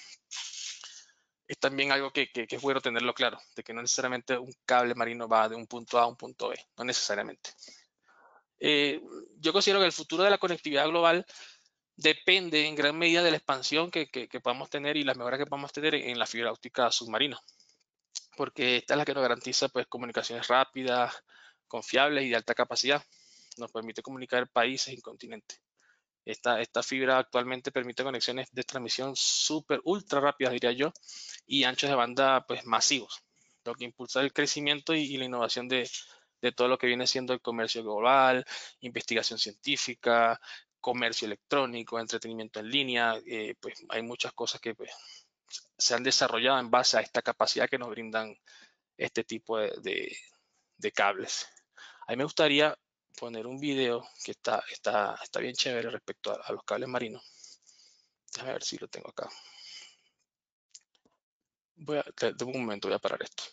es también algo que, que, que, es bueno tenerlo claro, de que no necesariamente un cable marino va de un punto A a un punto B, no necesariamente. Eh, yo considero que el futuro de la conectividad global depende en gran medida de la expansión que, que, que podamos tener y las mejoras que podamos tener en la fibra óptica submarina, porque esta es la que nos garantiza pues, comunicaciones rápidas, confiables y de alta capacidad. Nos permite comunicar países y continentes. Esta, esta fibra actualmente permite conexiones de transmisión súper, ultra rápidas, diría yo, y anchos de banda pues masivos, lo que impulsa el crecimiento y, y la innovación de, de todo lo que viene siendo el comercio global, investigación científica, comercio electrónico, entretenimiento en línea. Eh, pues hay muchas cosas que pues, se han desarrollado en base a esta capacidad que nos brindan este tipo de, de, de cables. A mí me gustaría poner un video que está, está, está bien chévere respecto a, a los cables marinos. Déjame ver si lo tengo acá. Voy a, de, de un momento voy a parar esto.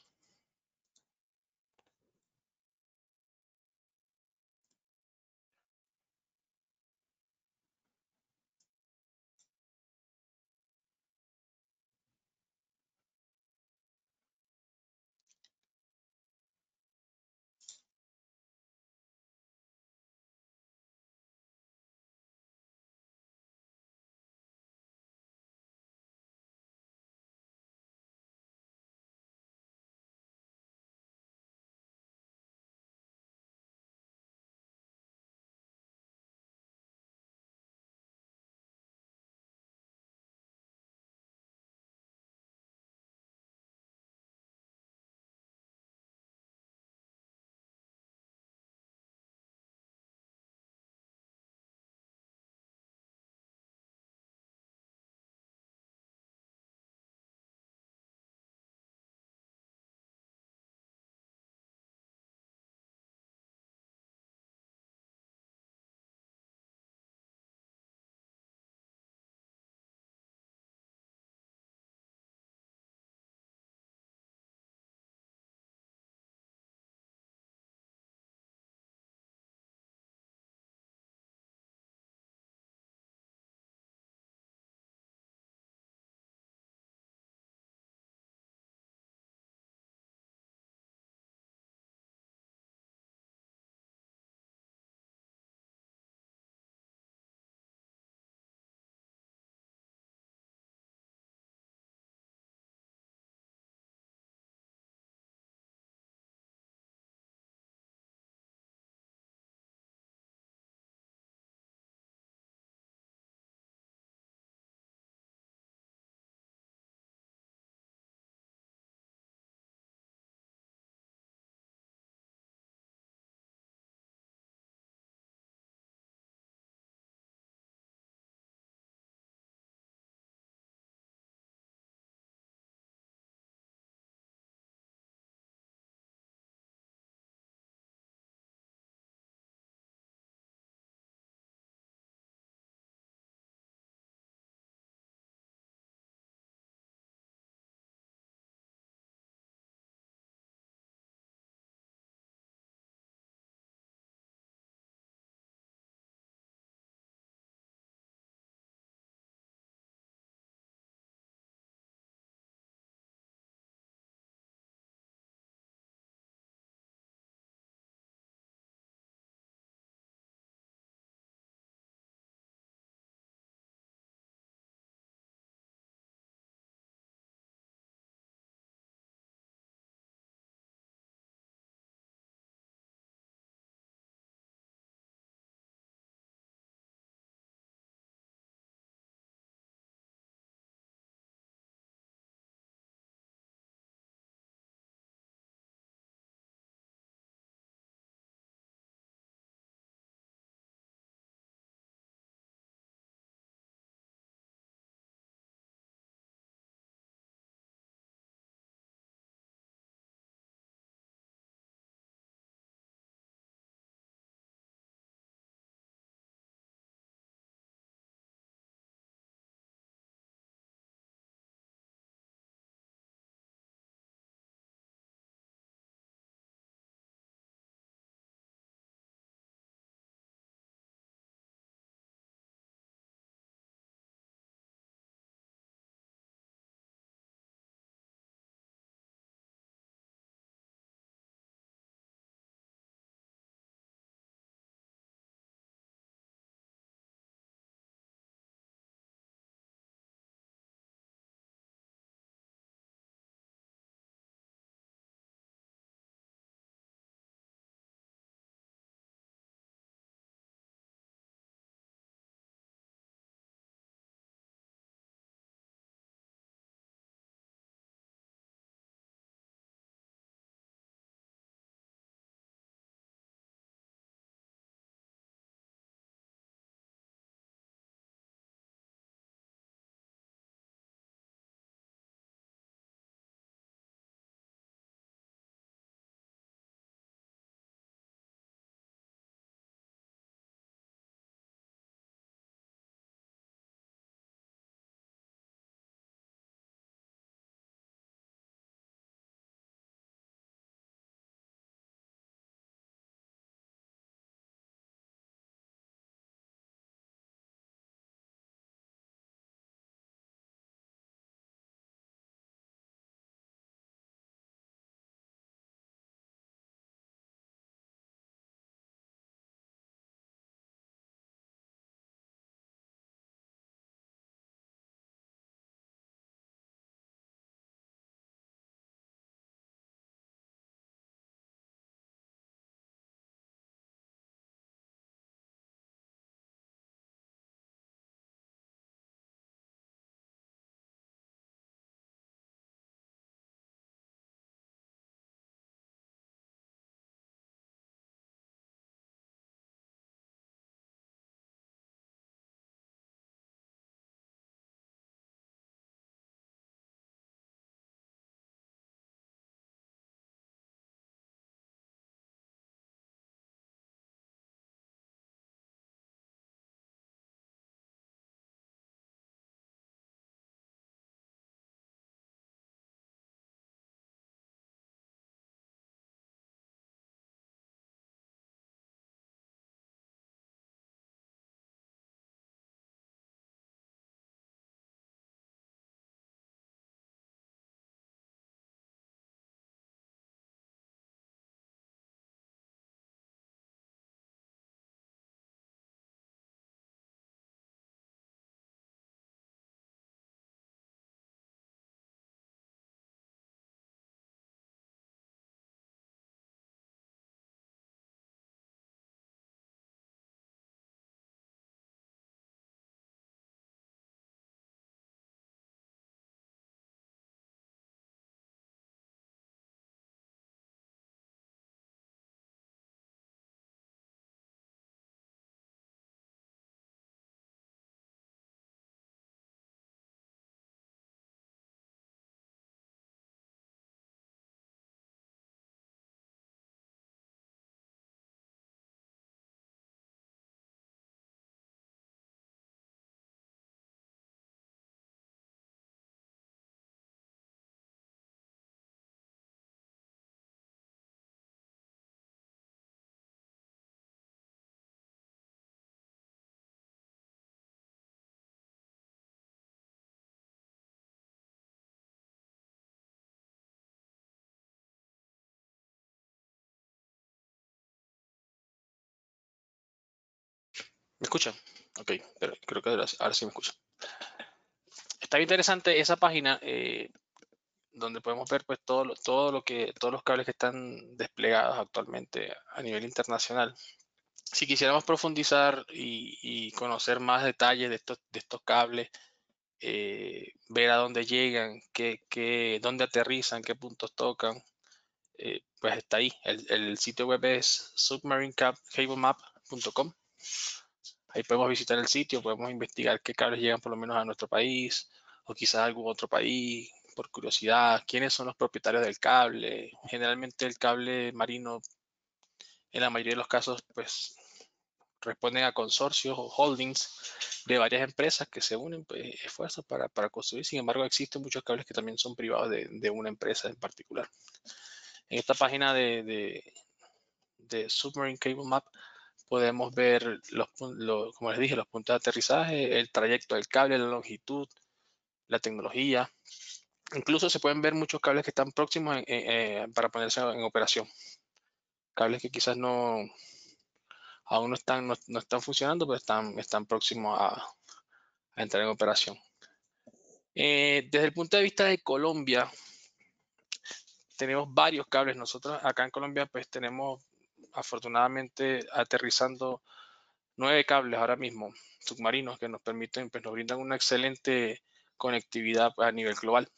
¿Me escuchan? Ok, pero creo que ahora, ahora sí me escuchan. Está interesante esa página eh, donde podemos ver pues todo lo, todo lo que, todos los cables que están desplegados actualmente a nivel internacional. Si quisiéramos profundizar y, y conocer más detalles de estos, de estos cables, eh, ver a dónde llegan, qué, qué, dónde aterrizan, qué puntos tocan, eh, pues está ahí. El, el sitio web es submarine cable map punto com. Ahí podemos visitar el sitio, podemos investigar qué cables llegan por lo menos a nuestro país o quizás a algún otro país por curiosidad, quiénes son los propietarios del cable. Generalmente el cable marino en la mayoría de los casos pues responden a consorcios o holdings de varias empresas que se unen pues, esfuerzos para, para construir. Sin embargo, existen muchos cables que también son privados de, de una empresa en particular. En esta página de, de, de Submarine Cable Map podemos ver, los, los, como les dije, los puntos de aterrizaje, el trayecto del cable, la longitud, la tecnología. Incluso se pueden ver muchos cables que están próximos en, eh, para ponerse en operación. Cables que quizás no aún no están, no, no están funcionando, pero están, están próximos a, a entrar en operación. Eh, desde el punto de vista de Colombia, tenemos varios cables. Nosotros acá en Colombia pues tenemos afortunadamente aterrizando nueve cables ahora mismo submarinos que nos permiten, pues nos brindan una excelente conectividad a nivel global.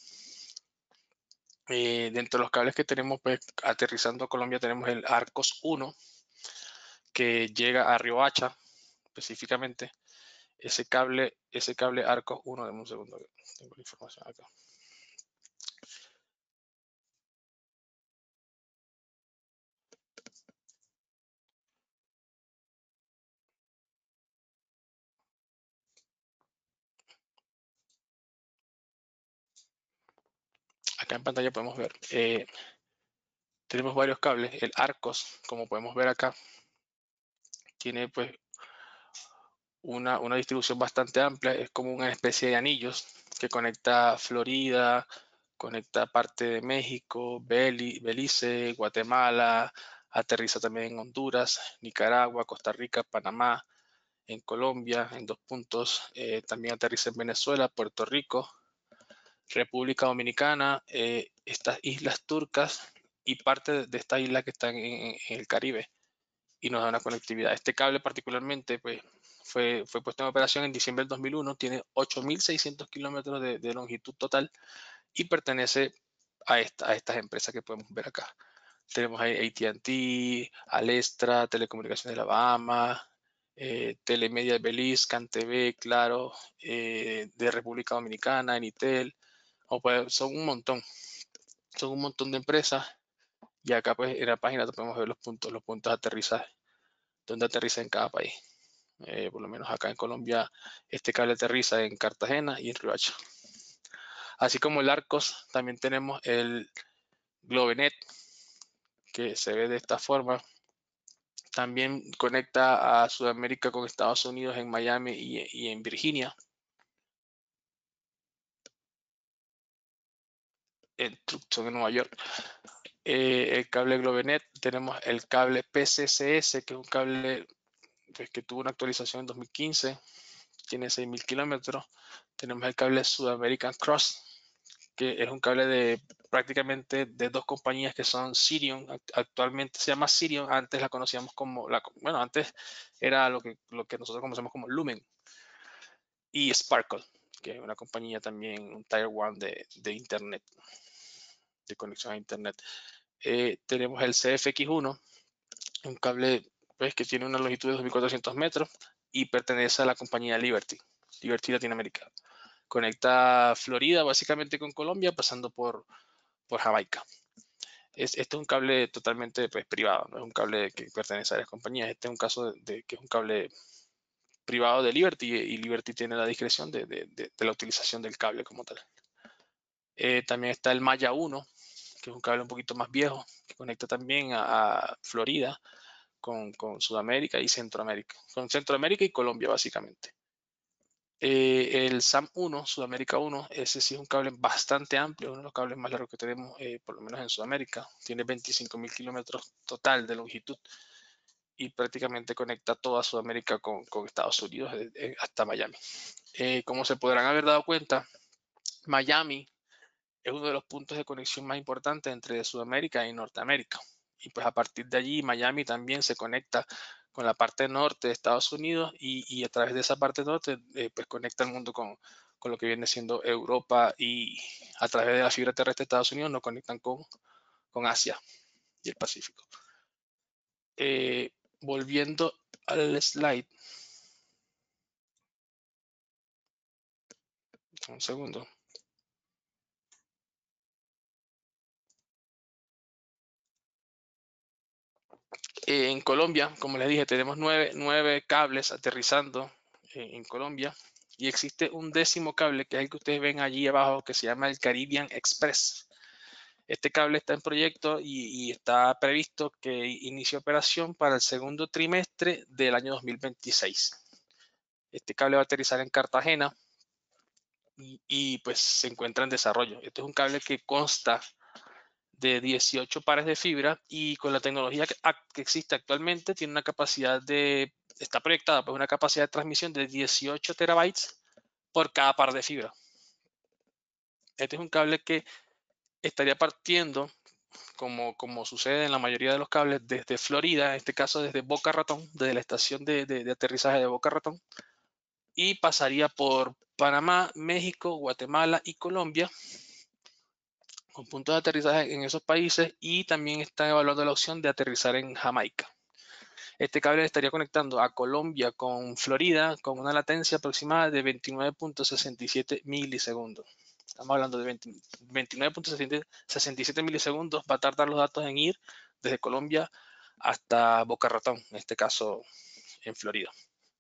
Eh, dentro de los cables que tenemos pues aterrizando a Colombia tenemos el Arcos uno que llega a Riohacha específicamente. Ese cable, ese cable Arcos uno, dame un segundo, tengo la información acá. Acá en pantalla podemos ver, eh, tenemos varios cables. El Arcos, como podemos ver acá, tiene pues una, una distribución bastante amplia. Es como una especie de anillos que conecta Florida, conecta parte de México, Belice, Guatemala, aterriza también en Honduras, Nicaragua, Costa Rica, Panamá, en Colombia, en dos puntos. Eh, también aterriza en Venezuela, Puerto Rico, República Dominicana, eh, estas islas turcas y parte de estas islas que están en, en el Caribe y nos da una conectividad. Este cable particularmente pues, fue, fue puesto en operación en diciembre del dos mil uno, tiene ocho mil seiscientos kilómetros de, de longitud total y pertenece a, esta, a estas empresas que podemos ver acá. Tenemos ahí A T and T, Alestra, Telecomunicaciones de la Bahama, eh, Telemedia de Belice, CanTV, Claro, eh, de República Dominicana, Enitel, o pues, son un montón, son un montón de empresas y acá pues en la página podemos ver los puntos, los puntos de aterrizaje, donde aterriza en cada país. Eh, por lo menos acá en Colombia este cable aterriza en Cartagena y en Riohacha. Así como el Arcos, también tenemos el Globenet, que se ve de esta forma. También conecta a Sudamérica con Estados Unidos en Miami y, y en Virginia. En Tucson, en Nueva York. Eh, el cable Globenet. Tenemos el cable P C C S, que es un cable pues, que tuvo una actualización en dos mil quince. Tiene seis mil kilómetros. Tenemos el cable Sudamerican Cross, que es un cable de prácticamente de dos compañías que son Sirion. Actualmente se llama Sirion, antes la conocíamos como, la, bueno, antes era lo que, lo que nosotros conocemos como Lumen. Y Sparkle, que es una compañía también, un Tier One de, de Internet, de conexión a Internet. Eh, tenemos el C F X uno, un cable pues, que tiene una longitud de dos mil cuatrocientos metros y pertenece a la compañía Liberty, Liberty Latinoamérica. Conecta Florida básicamente con Colombia, pasando por, por Jamaica. Es, este es un cable totalmente pues, privado, no es un cable que pertenece a las compañías. Este es un caso de, de que es un cable privado de Liberty y Liberty tiene la discreción de, de, de, de la utilización del cable como tal. Eh, también está el Maya uno, que es un cable un poquito más viejo, que conecta también a, a Florida con, con, Sudamérica y Centroamérica, con Centroamérica y Colombia básicamente. Eh, el SAM uno, Sudamérica uno, ese sí es un cable bastante amplio, uno de los cables más largos que tenemos, eh, por lo menos en Sudamérica. Tiene veinticinco mil kilómetros total de longitud y prácticamente conecta toda Sudamérica con, con Estados Unidos eh, eh, hasta Miami. Eh, como se podrán haber dado cuenta, Miami es uno de los puntos de conexión más importantes entre Sudamérica y Norteamérica. Y pues a partir de allí Miami también se conecta con la parte norte de Estados Unidos y, y a través de esa parte norte eh, pues conecta el mundo con, con lo que viene siendo Europa, y a través de la fibra terrestre de Estados Unidos nos conectan con, con Asia y el Pacífico. Eh, volviendo al slide. Un segundo. Eh, en Colombia, como les dije, tenemos nueve, nueve cables aterrizando eh, en Colombia, y existe un décimo cable que es el que ustedes ven allí abajo, que se llama el Caribbean Express. Este cable está en proyecto y, y está previsto que inicie operación para el segundo trimestre del año dos mil veintiséis. Este cable va a aterrizar en Cartagena y, y pues se encuentra en desarrollo. Este es un cable que consta de dieciocho pares de fibra y con la tecnología que, que existe actualmente tiene una capacidad de, está proyectada pues una capacidad de transmisión de dieciocho terabytes por cada par de fibra. Este es un cable que estaría partiendo, como, como sucede en la mayoría de los cables, desde Florida, en este caso desde Boca Ratón, desde la estación de, de, de aterrizaje de Boca Ratón, y pasaría por Panamá, México, Guatemala y Colombia, con puntos de aterrizaje en esos países, y también están evaluando la opción de aterrizar en Jamaica. Este cable estaría conectando a Colombia con Florida con una latencia aproximada de veintinueve punto sesenta y siete milisegundos. Estamos hablando de veintinueve punto sesenta y siete milisegundos. Va a tardar los datos en ir desde Colombia hasta Boca Ratón, en este caso en Florida.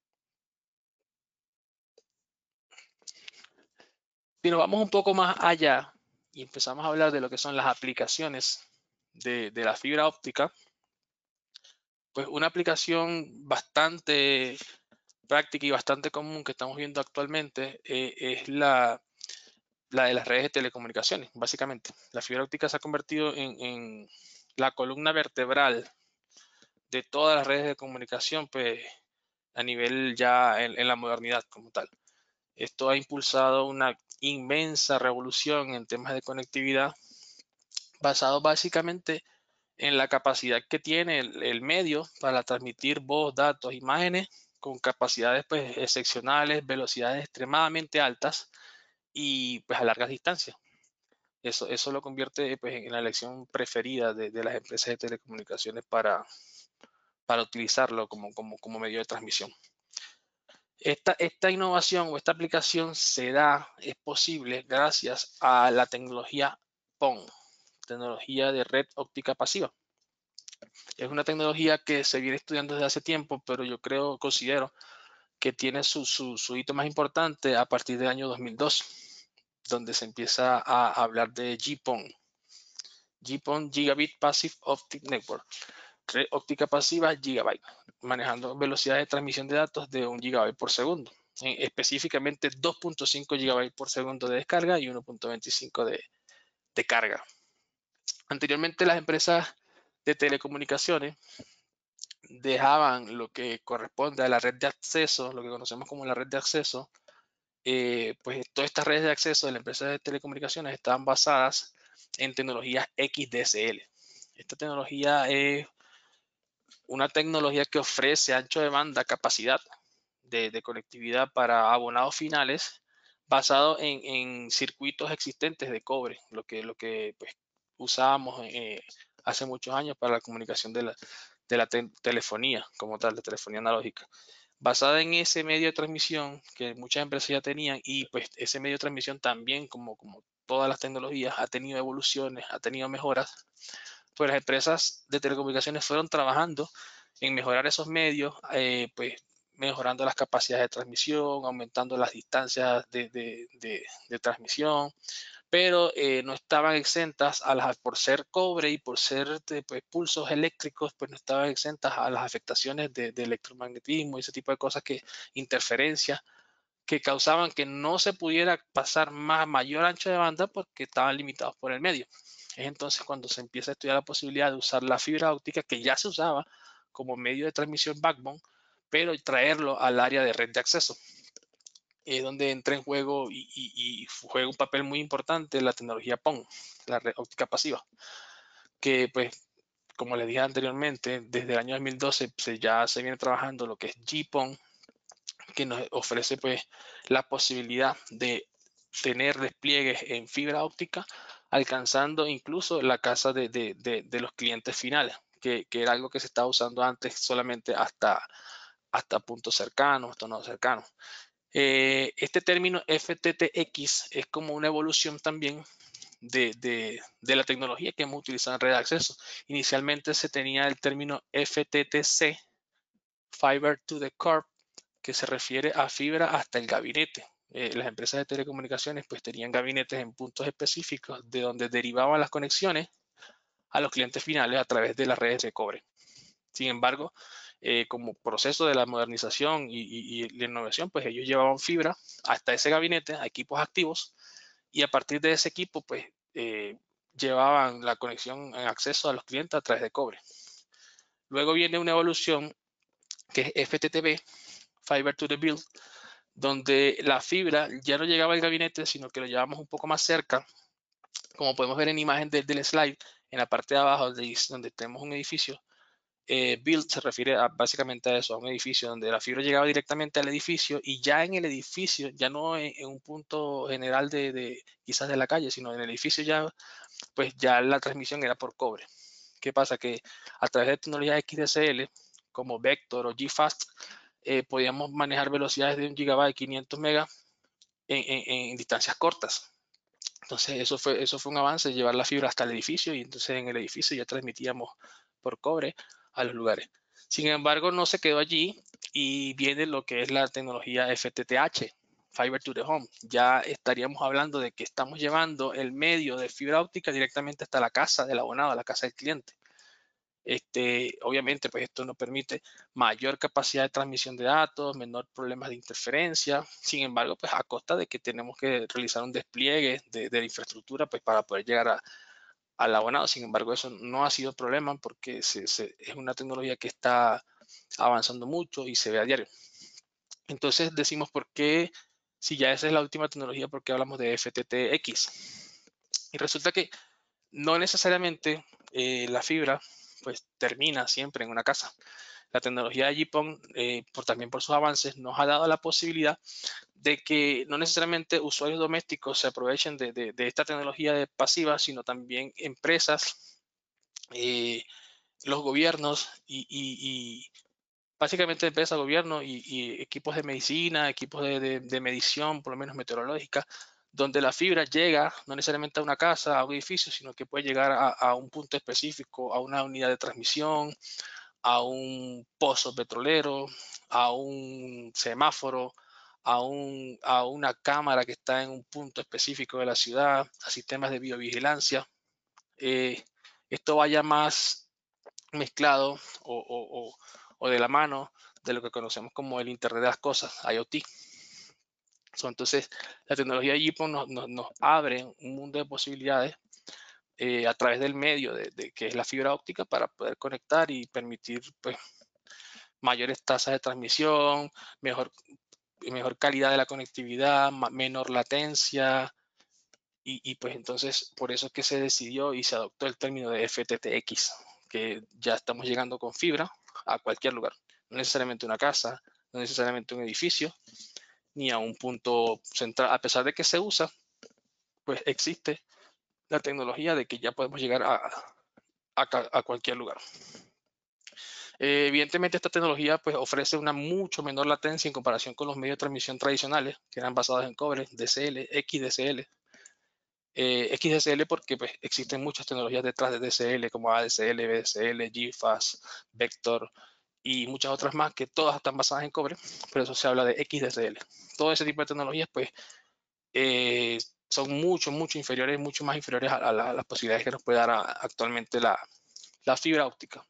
Si nos vamos un poco más allá y empezamos a hablar de lo que son las aplicaciones de, de la fibra óptica, pues una aplicación bastante práctica y bastante común que estamos viendo actualmente eh, es la, la de las redes de telecomunicaciones. Básicamente, la fibra óptica se ha convertido en, en la columna vertebral de todas las redes de comunicación, pues a nivel ya en, en la modernidad como tal. Esto ha impulsado una inmensa revolución en temas de conectividad, basado básicamente en la capacidad que tiene el, el medio para transmitir voz, datos, imágenes con capacidades pues excepcionales, velocidades extremadamente altas y pues a largas distancias. Eso, eso lo convierte pues, en la elección preferida de, de las empresas de telecomunicaciones para, para utilizarlo como, como, como medio de transmisión. Esta, esta innovación o esta aplicación se da, es posible gracias a la tecnología P O N, tecnología de red óptica pasiva. Es una tecnología que se viene estudiando desde hace tiempo, pero yo creo, considero que tiene su, su, su hito más importante a partir del año dos mil dos, donde se empieza a hablar de G P O N. G P O N, Gigabit Passive Optic Network. Red óptica pasiva gigabyte, manejando velocidades de transmisión de datos de un gigabyte por segundo. Específicamente dos punto cinco gigabytes por segundo de descarga y uno punto veinticinco de, de carga. Anteriormente las empresas de telecomunicaciones dejaban lo que corresponde a la red de acceso, lo que conocemos como la red de acceso, eh, pues todas estas redes de acceso de la empresa de telecomunicaciones estaban basadas en tecnologías X D S L. Esta tecnología es una tecnología que ofrece ancho de banda, capacidad de, de conectividad para abonados finales, basado en, en, circuitos existentes de cobre, lo que, lo que pues, usábamos eh, hace muchos años para la comunicación de la, de la te telefonía, como tal, de telefonía analógica. Basada en ese medio de transmisión que muchas empresas ya tenían, y pues ese medio de transmisión también, como, como todas las tecnologías, ha tenido evoluciones, ha tenido mejoras, pues las empresas de telecomunicaciones fueron trabajando en mejorar esos medios, eh, pues mejorando las capacidades de transmisión, aumentando las distancias de, de, de, de transmisión, pero eh, no estaban exentas a las, por ser cobre y por ser de, pues, pulsos eléctricos, pues no estaban exentas a las afectaciones de, de electromagnetismo y ese tipo de cosas, que interferencias que causaban que no se pudiera pasar más mayor ancho de banda porque estaban limitados por el medio. Es entonces cuando se empieza a estudiar la posibilidad de usar la fibra óptica, que ya se usaba como medio de transmisión backbone, pero traerlo al área de red de acceso, es donde entra en juego y, y- y juega un papel muy importante la tecnología P O N, la red óptica pasiva, que pues, como les dije anteriormente, desde el año dos mil doce se, ya se viene trabajando lo que es G P O N, que nos ofrece pues la posibilidad de tener despliegues en fibra óptica, alcanzando incluso la casa de, de- de- de los clientes finales, que, que era algo que se estaba usando antes solamente hasta, hasta puntos cercanos, hasta nodos cercanos. Eh, este término F T T X es como una evolución también de, de- de la tecnología que hemos utilizado en red de acceso. Inicialmente se tenía el término F T T C, Fiber to the Curb, que se refiere a fibra hasta el gabinete. Eh, las empresas de telecomunicaciones pues tenían gabinetes en puntos específicos de donde derivaban las conexiones a los clientes finales a través de las redes de cobre. Sin embargo, eh, como proceso de la modernización y, y, y, la innovación, pues ellos llevaban fibra hasta ese gabinete a equipos activos, y a partir de ese equipo, pues eh, llevaban la conexión en acceso a los clientes a través de cobre. Luego viene una evolución que es F T T B, Fiber to the Build, donde la fibra ya no llegaba al gabinete, sino que lo llevamos un poco más cerca. Como podemos ver en imagen del, del slide, en la parte de abajo donde, donde tenemos un edificio, eh, build se refiere a, básicamente a eso, a un edificio donde la fibra llegaba directamente al edificio, y ya en el edificio, ya no en, en un punto general de, de quizás de la calle, sino en el edificio ya, pues ya la transmisión era por cobre. ¿Qué pasa? Que a través de tecnología X D S L, como Vector o G-Fast, eh, podíamos manejar velocidades de un gigabyte, quinientos megas, en, en, en distancias cortas. Entonces eso fue, eso fue un avance, llevar la fibra hasta el edificio, y entonces en el edificio ya transmitíamos por cobre a los lugares. Sin embargo, no se quedó allí, y viene lo que es la tecnología F T T H, Fiber to the Home. Ya estaríamos hablando de que estamos llevando el medio de fibra óptica directamente hasta la casa del abonado, a la casa del cliente. Este, obviamente, pues esto nos permite mayor capacidad de transmisión de datos, menor problemas de interferencia. Sin embargo, pues a costa de que tenemos que realizar un despliegue de, de la infraestructura, pues para poder llegar a, al abonado. Sin embargo, eso no ha sido problema, porque se, se, es una tecnología que está avanzando mucho y se ve a diario. Entonces decimos, ¿por qué, si ya esa es la última tecnología, por qué hablamos de F T T X? Y resulta que no necesariamente eh, la fibra pues termina siempre en una casa. La tecnología de G P O N, eh, por, también por sus avances, nos ha dado la posibilidad de que no necesariamente usuarios domésticos se aprovechen de, de, de esta tecnología de pasiva, sino también empresas, eh, los gobiernos y, y, y básicamente empresas, gobierno y, y equipos de medicina, equipos de, de, de medición, por lo menos meteorológica, donde la fibra llega no necesariamente a una casa, a un edificio, sino que puede llegar a, a un punto específico, a una unidad de transmisión, a un pozo petrolero, a un semáforo, a, un, a una cámara que está en un punto específico de la ciudad, a sistemas de biovigilancia. Eh, esto vaya más mezclado o, o, o, o de la mano de lo que conocemos como el Internet de las Cosas, IoT. So, entonces, la tecnología G P O N nos, nos, nos abre un mundo de posibilidades eh, a través del medio de, de, que es la fibra óptica, para poder conectar y permitir pues, mayores tasas de transmisión, mejor, mejor calidad de la conectividad, menor latencia, y, y, pues entonces por eso es que se decidió y se adoptó el término de F T T X, que ya estamos llegando con fibra a cualquier lugar, no necesariamente una casa, no necesariamente un edificio, ni a un punto central, a pesar de que se usa, pues existe la tecnología de que ya podemos llegar a, a, a cualquier lugar. Eh, evidentemente esta tecnología pues ofrece una mucho menor latencia en comparación con los medios de transmisión tradicionales, que eran basados en cobre, D S L, X D S L. Eh, X D S L porque pues, existen muchas tecnologías detrás de D S L, como A D S L, B D S L, G-Fast, Vector y muchas otras más, que todas están basadas en cobre, por eso se habla de X D S L. Todo ese tipo de tecnologías pues eh, son mucho, mucho inferiores, mucho más inferiores a, a, la, a las posibilidades que nos puede dar a, actualmente la, la fibra óptica.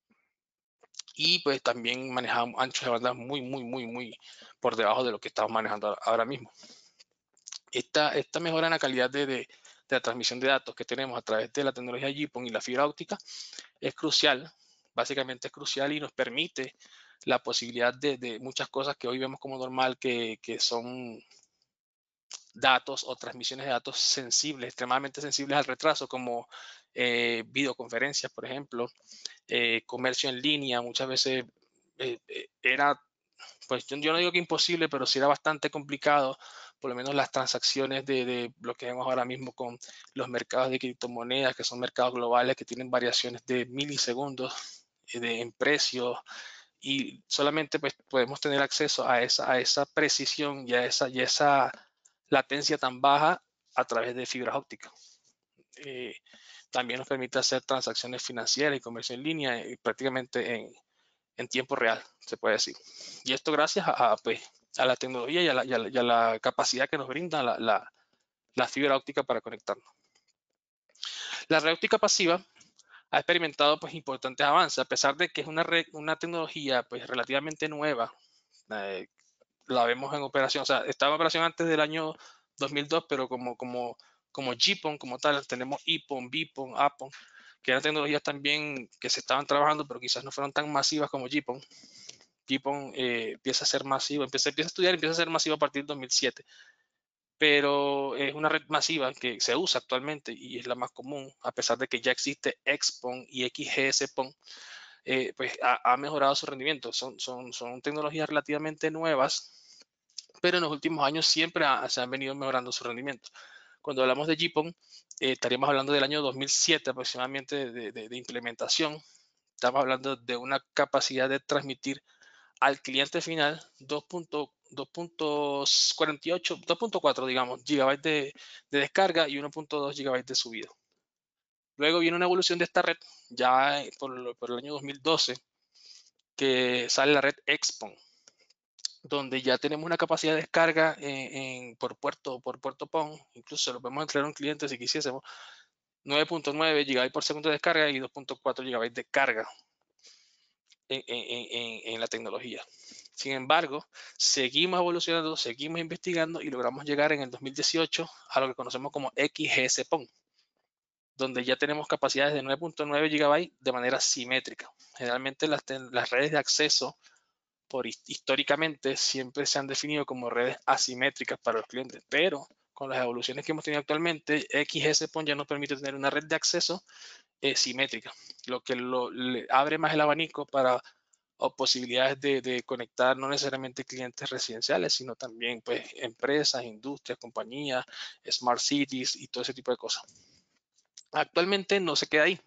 Y pues también manejamos anchos de banda muy, muy, muy, muy por debajo de lo que estamos manejando ahora mismo. Esta, esta mejora en la calidad de, de, de la transmisión de datos que tenemos a través de la tecnología G P O N y la fibra óptica es crucial básicamente es crucial y nos permite la posibilidad de, de muchas cosas que hoy vemos como normal, que, que son datos o transmisiones de datos sensibles, extremadamente sensibles al retraso, como eh, videoconferencias, por ejemplo, eh, comercio en línea. Muchas veces eh, eh, era, pues yo, yo no digo que imposible, pero sí era bastante complicado, por lo menos las transacciones de, de lo que vemos ahora mismo con los mercados de criptomonedas, que son mercados globales que tienen variaciones de milisegundos eh, de, en precios, y solamente pues podemos tener acceso a esa, a esa precisión y a esa, y esa latencia tan baja a través de fibras ópticas. Eh, también nos permite hacer transacciones financieras y comercio en línea eh, prácticamente en, en, tiempo real, se puede decir. Y esto gracias a, a, pues, a la tecnología y a la, y a la, y a la capacidad que nos brinda la, la, la fibra óptica para conectarnos. La red óptica pasiva ha experimentado pues importantes avances, a pesar de que es una, red, una tecnología pues relativamente nueva. Eh, la vemos en operación, o sea, estaba en operación antes del año dos mil dos, pero como, como, como GPON, como tal, tenemos EPON, BPON, APON, que eran tecnologías también que se estaban trabajando, pero quizás no fueron tan masivas como GPON. GPON eh, empieza a ser masivo, empieza, empieza a estudiar, empieza a ser masivo a partir del dos mil siete, pero es una red masiva que se usa actualmente y es la más común, a pesar de que ya existe XPON y XGS-PON. Eh, pues ha, ha, mejorado su rendimiento. Son, son, son tecnologías relativamente nuevas, pero en los últimos años siempre ha, se han venido mejorando su rendimiento. Cuando hablamos de GPON, eh, estaríamos hablando del año dos mil siete aproximadamente de, de, de implementación. Estamos hablando de una capacidad de transmitir al cliente final dos punto cuarenta y ocho, dos punto cuatro digamos, gigabytes de, de descarga y uno punto dos gigabytes de subida. Luego viene una evolución de esta red, ya por, por el año dos mil doce, que sale la red XPON, donde ya tenemos una capacidad de descarga en, en, por puerto por puerto PON, incluso lo podemos entregar a un cliente si quisiésemos, nueve punto nueve gigabytes por segundo de descarga y dos punto cuatro gigabytes de carga en, en, en, en la tecnología. Sin embargo, seguimos evolucionando, seguimos investigando y logramos llegar en el dos mil dieciocho a lo que conocemos como XGS-PON, donde ya tenemos capacidades de nueve punto nueve gigabytes de manera simétrica. Generalmente las, las redes de acceso por históricamente siempre se han definido como redes asimétricas para los clientes, pero con las evoluciones que hemos tenido actualmente, XGS-PON ya nos permite tener una red de acceso eh, simétrica, lo que lo, le abre más el abanico para o posibilidades de, de, conectar no necesariamente clientes residenciales, sino también pues empresas, industrias, compañías, smart cities y todo ese tipo de cosas. Actualmente no se queda ahí.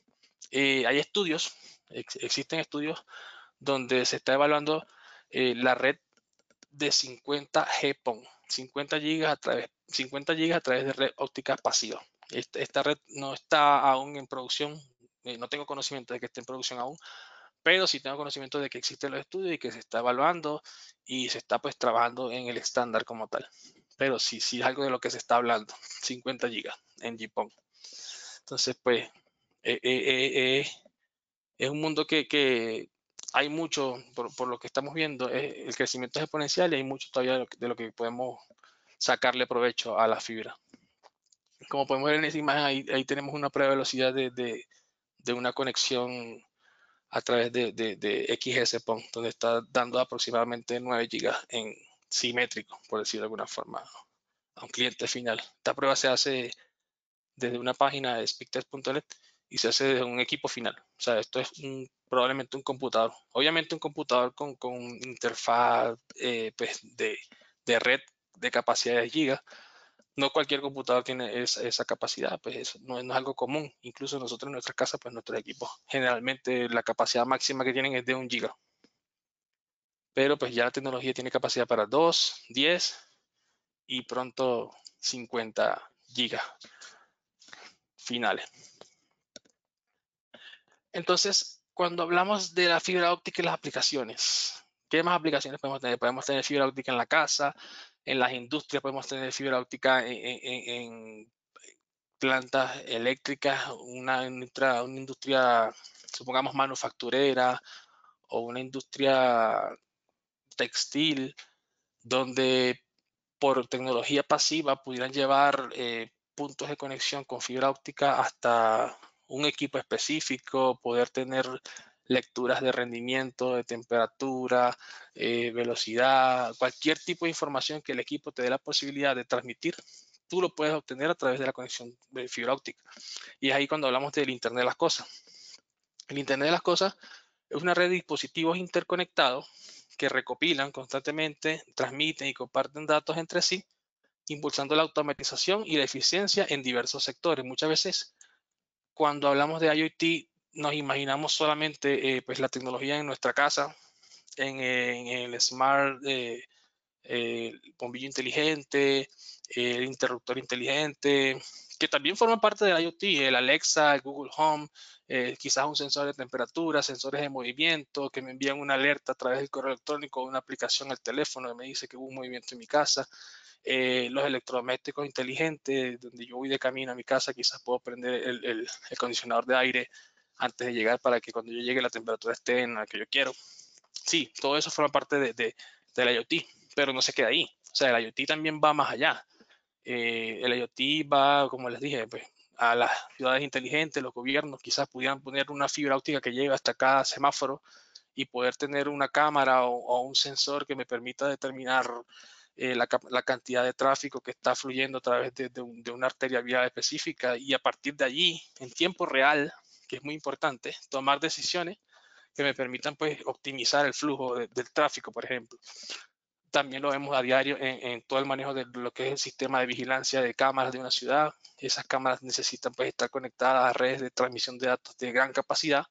Eh, hay estudios, ex existen estudios donde se está evaluando eh, la red de cincuenta GPON, cincuenta gigas a través, cincuenta gigas a través de red óptica pasiva. Esta, esta red no está aún en producción, eh, no tengo conocimiento de que esté en producción aún, pero sí tengo conocimiento de que existen los estudios y que se está evaluando y se está pues trabajando en el estándar como tal. Pero sí, sí es algo de lo que se está hablando, cincuenta gigas en GPON. Entonces pues eh, eh, eh, es un mundo que, que hay mucho, por, por, lo que estamos viendo, eh, el crecimiento es exponencial y hay mucho todavía de lo, que, de lo que podemos sacarle provecho a la fibra. Como podemos ver en esa imagen, ahí, ahí tenemos una prueba de velocidad de, de, de una conexión a través de, de, de XGS-PON, donde está dando aproximadamente nueve gigas en simétrico, por decirlo de alguna forma, a un cliente final. Esta prueba se hace desde una página de speedtest punto net y se hace desde un equipo final. O sea, esto es un, probablemente un computador. Obviamente un computador con, con interfaz eh, pues de, de red de capacidad de gigas. No cualquier computador tiene esa, esa capacidad, pues eso no, no, es algo común. Incluso nosotros en nuestras casas, pues nuestros equipos, generalmente la capacidad máxima que tienen es de un giga. Pero pues ya la tecnología tiene capacidad para dos, diez y pronto cincuenta gigas finales. Entonces, cuando hablamos de la fibra óptica y las aplicaciones, ¿qué más aplicaciones podemos tener? Podemos tener fibra óptica en la casa, en las industrias podemos tener fibra óptica en, en, en plantas eléctricas, una industria, una industria, supongamos, manufacturera o una industria textil, donde por tecnología pasiva pudieran llevar eh, puntos de conexión con fibra óptica hasta un equipo específico, poder tener lecturas de rendimiento, de temperatura, eh, velocidad, cualquier tipo de información que el equipo te dé la posibilidad de transmitir, tú lo puedes obtener a través de la conexión de fibra óptica. Y es ahí cuando hablamos del Internet de las cosas. El Internet de las cosas es una red de dispositivos interconectados que recopilan constantemente, transmiten y comparten datos entre sí, impulsando la automatización y la eficiencia en diversos sectores. Muchas veces, cuando hablamos de IoT, nos imaginamos solamente eh, pues, la tecnología en nuestra casa, en, en el smart eh, eh, el bombillo inteligente, el interruptor inteligente, que también forma parte del IoT, el Alexa, el Google Home, eh, quizás un sensor de temperatura, sensores de movimiento, que me envían una alerta a través del correo electrónico o una aplicación al teléfono que me dice que hubo un movimiento en mi casa. Eh, los electrodomésticos inteligentes, donde yo voy de camino a mi casa, quizás puedo prender el, el, el acondicionador de aire antes de llegar para que cuando yo llegue la temperatura esté en la que yo quiero. Sí, todo eso forma parte de, de, del IoT, pero no se queda ahí. O sea, el IoT también va más allá. Eh, el IoT va, como les dije, pues, a las ciudades inteligentes, los gobiernos quizás pudieran poner una fibra óptica que llegue hasta cada semáforo y poder tener una cámara o, o un sensor que me permita determinar eh, la, la, cantidad de tráfico que está fluyendo a través de, de, un, de una arteria vial específica, y a partir de allí, en tiempo real, que es muy importante, tomar decisiones que me permitan pues optimizar el flujo de, del tráfico, por ejemplo. También lo vemos a diario en, en, todo el manejo de lo que es el sistema de vigilancia de cámaras de una ciudad. Esas cámaras necesitan pues estar conectadas a redes de transmisión de datos de gran capacidad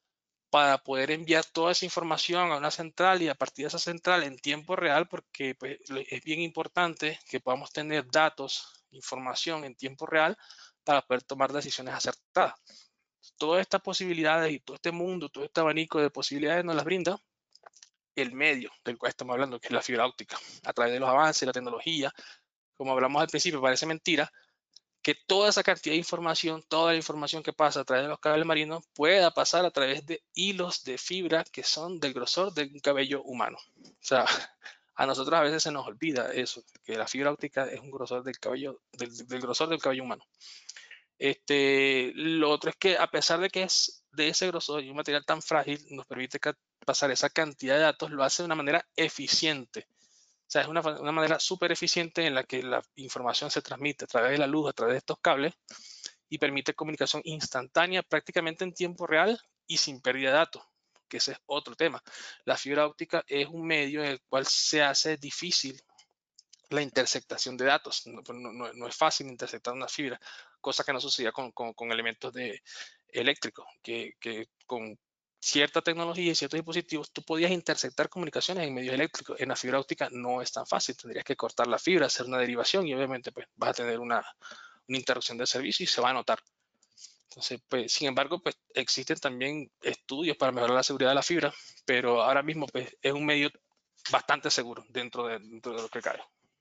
para poder enviar toda esa información a una central, y a partir de esa central en tiempo real, porque pues, es bien importante que podamos tener datos, información en tiempo real para poder tomar decisiones acertadas. Todas estas posibilidades y todo este mundo, todo este abanico de posibilidades nos las brinda el medio del cual estamos hablando, que es la fibra óptica. A través de los avances de la tecnología, como hablamos al principio, parece mentira que toda esa cantidad de información, toda la información que pasa a través de los cables marinos, pueda pasar a través de hilos de fibra que son del grosor de un cabello humano. O sea, a nosotros a veces se nos olvida eso, que la fibra óptica es un grosor del cabello, del, del grosor del cabello humano. Este, lo otro es que, a pesar de que es de ese grosor y un material tan frágil, nos permite pasar esa cantidad de datos, lo hace de una manera eficiente. O sea, es una, una manera súper eficiente en la que la información se transmite a través de la luz, a través de estos cables, y permite comunicación instantánea, prácticamente en tiempo real y sin pérdida de datos, que ese es otro tema. La fibra óptica es un medio en el cual se hace difícil la intersectación de datos. No, no, no es fácil intersectar una fibra, cosa que no sucedía con, con, con elementos de, eléctricos, que, que con cierta tecnología y ciertos dispositivos tú podías intersectar comunicaciones en medios eléctricos. En la fibra óptica no es tan fácil, tendrías que cortar la fibra, hacer una derivación, y obviamente pues, vas a tener una, una interrupción del servicio y se va a notar. Entonces, pues, sin embargo, pues existen también estudios para mejorar la seguridad de la fibra, pero ahora mismo pues, es un medio bastante seguro dentro de, dentro de lo que cae.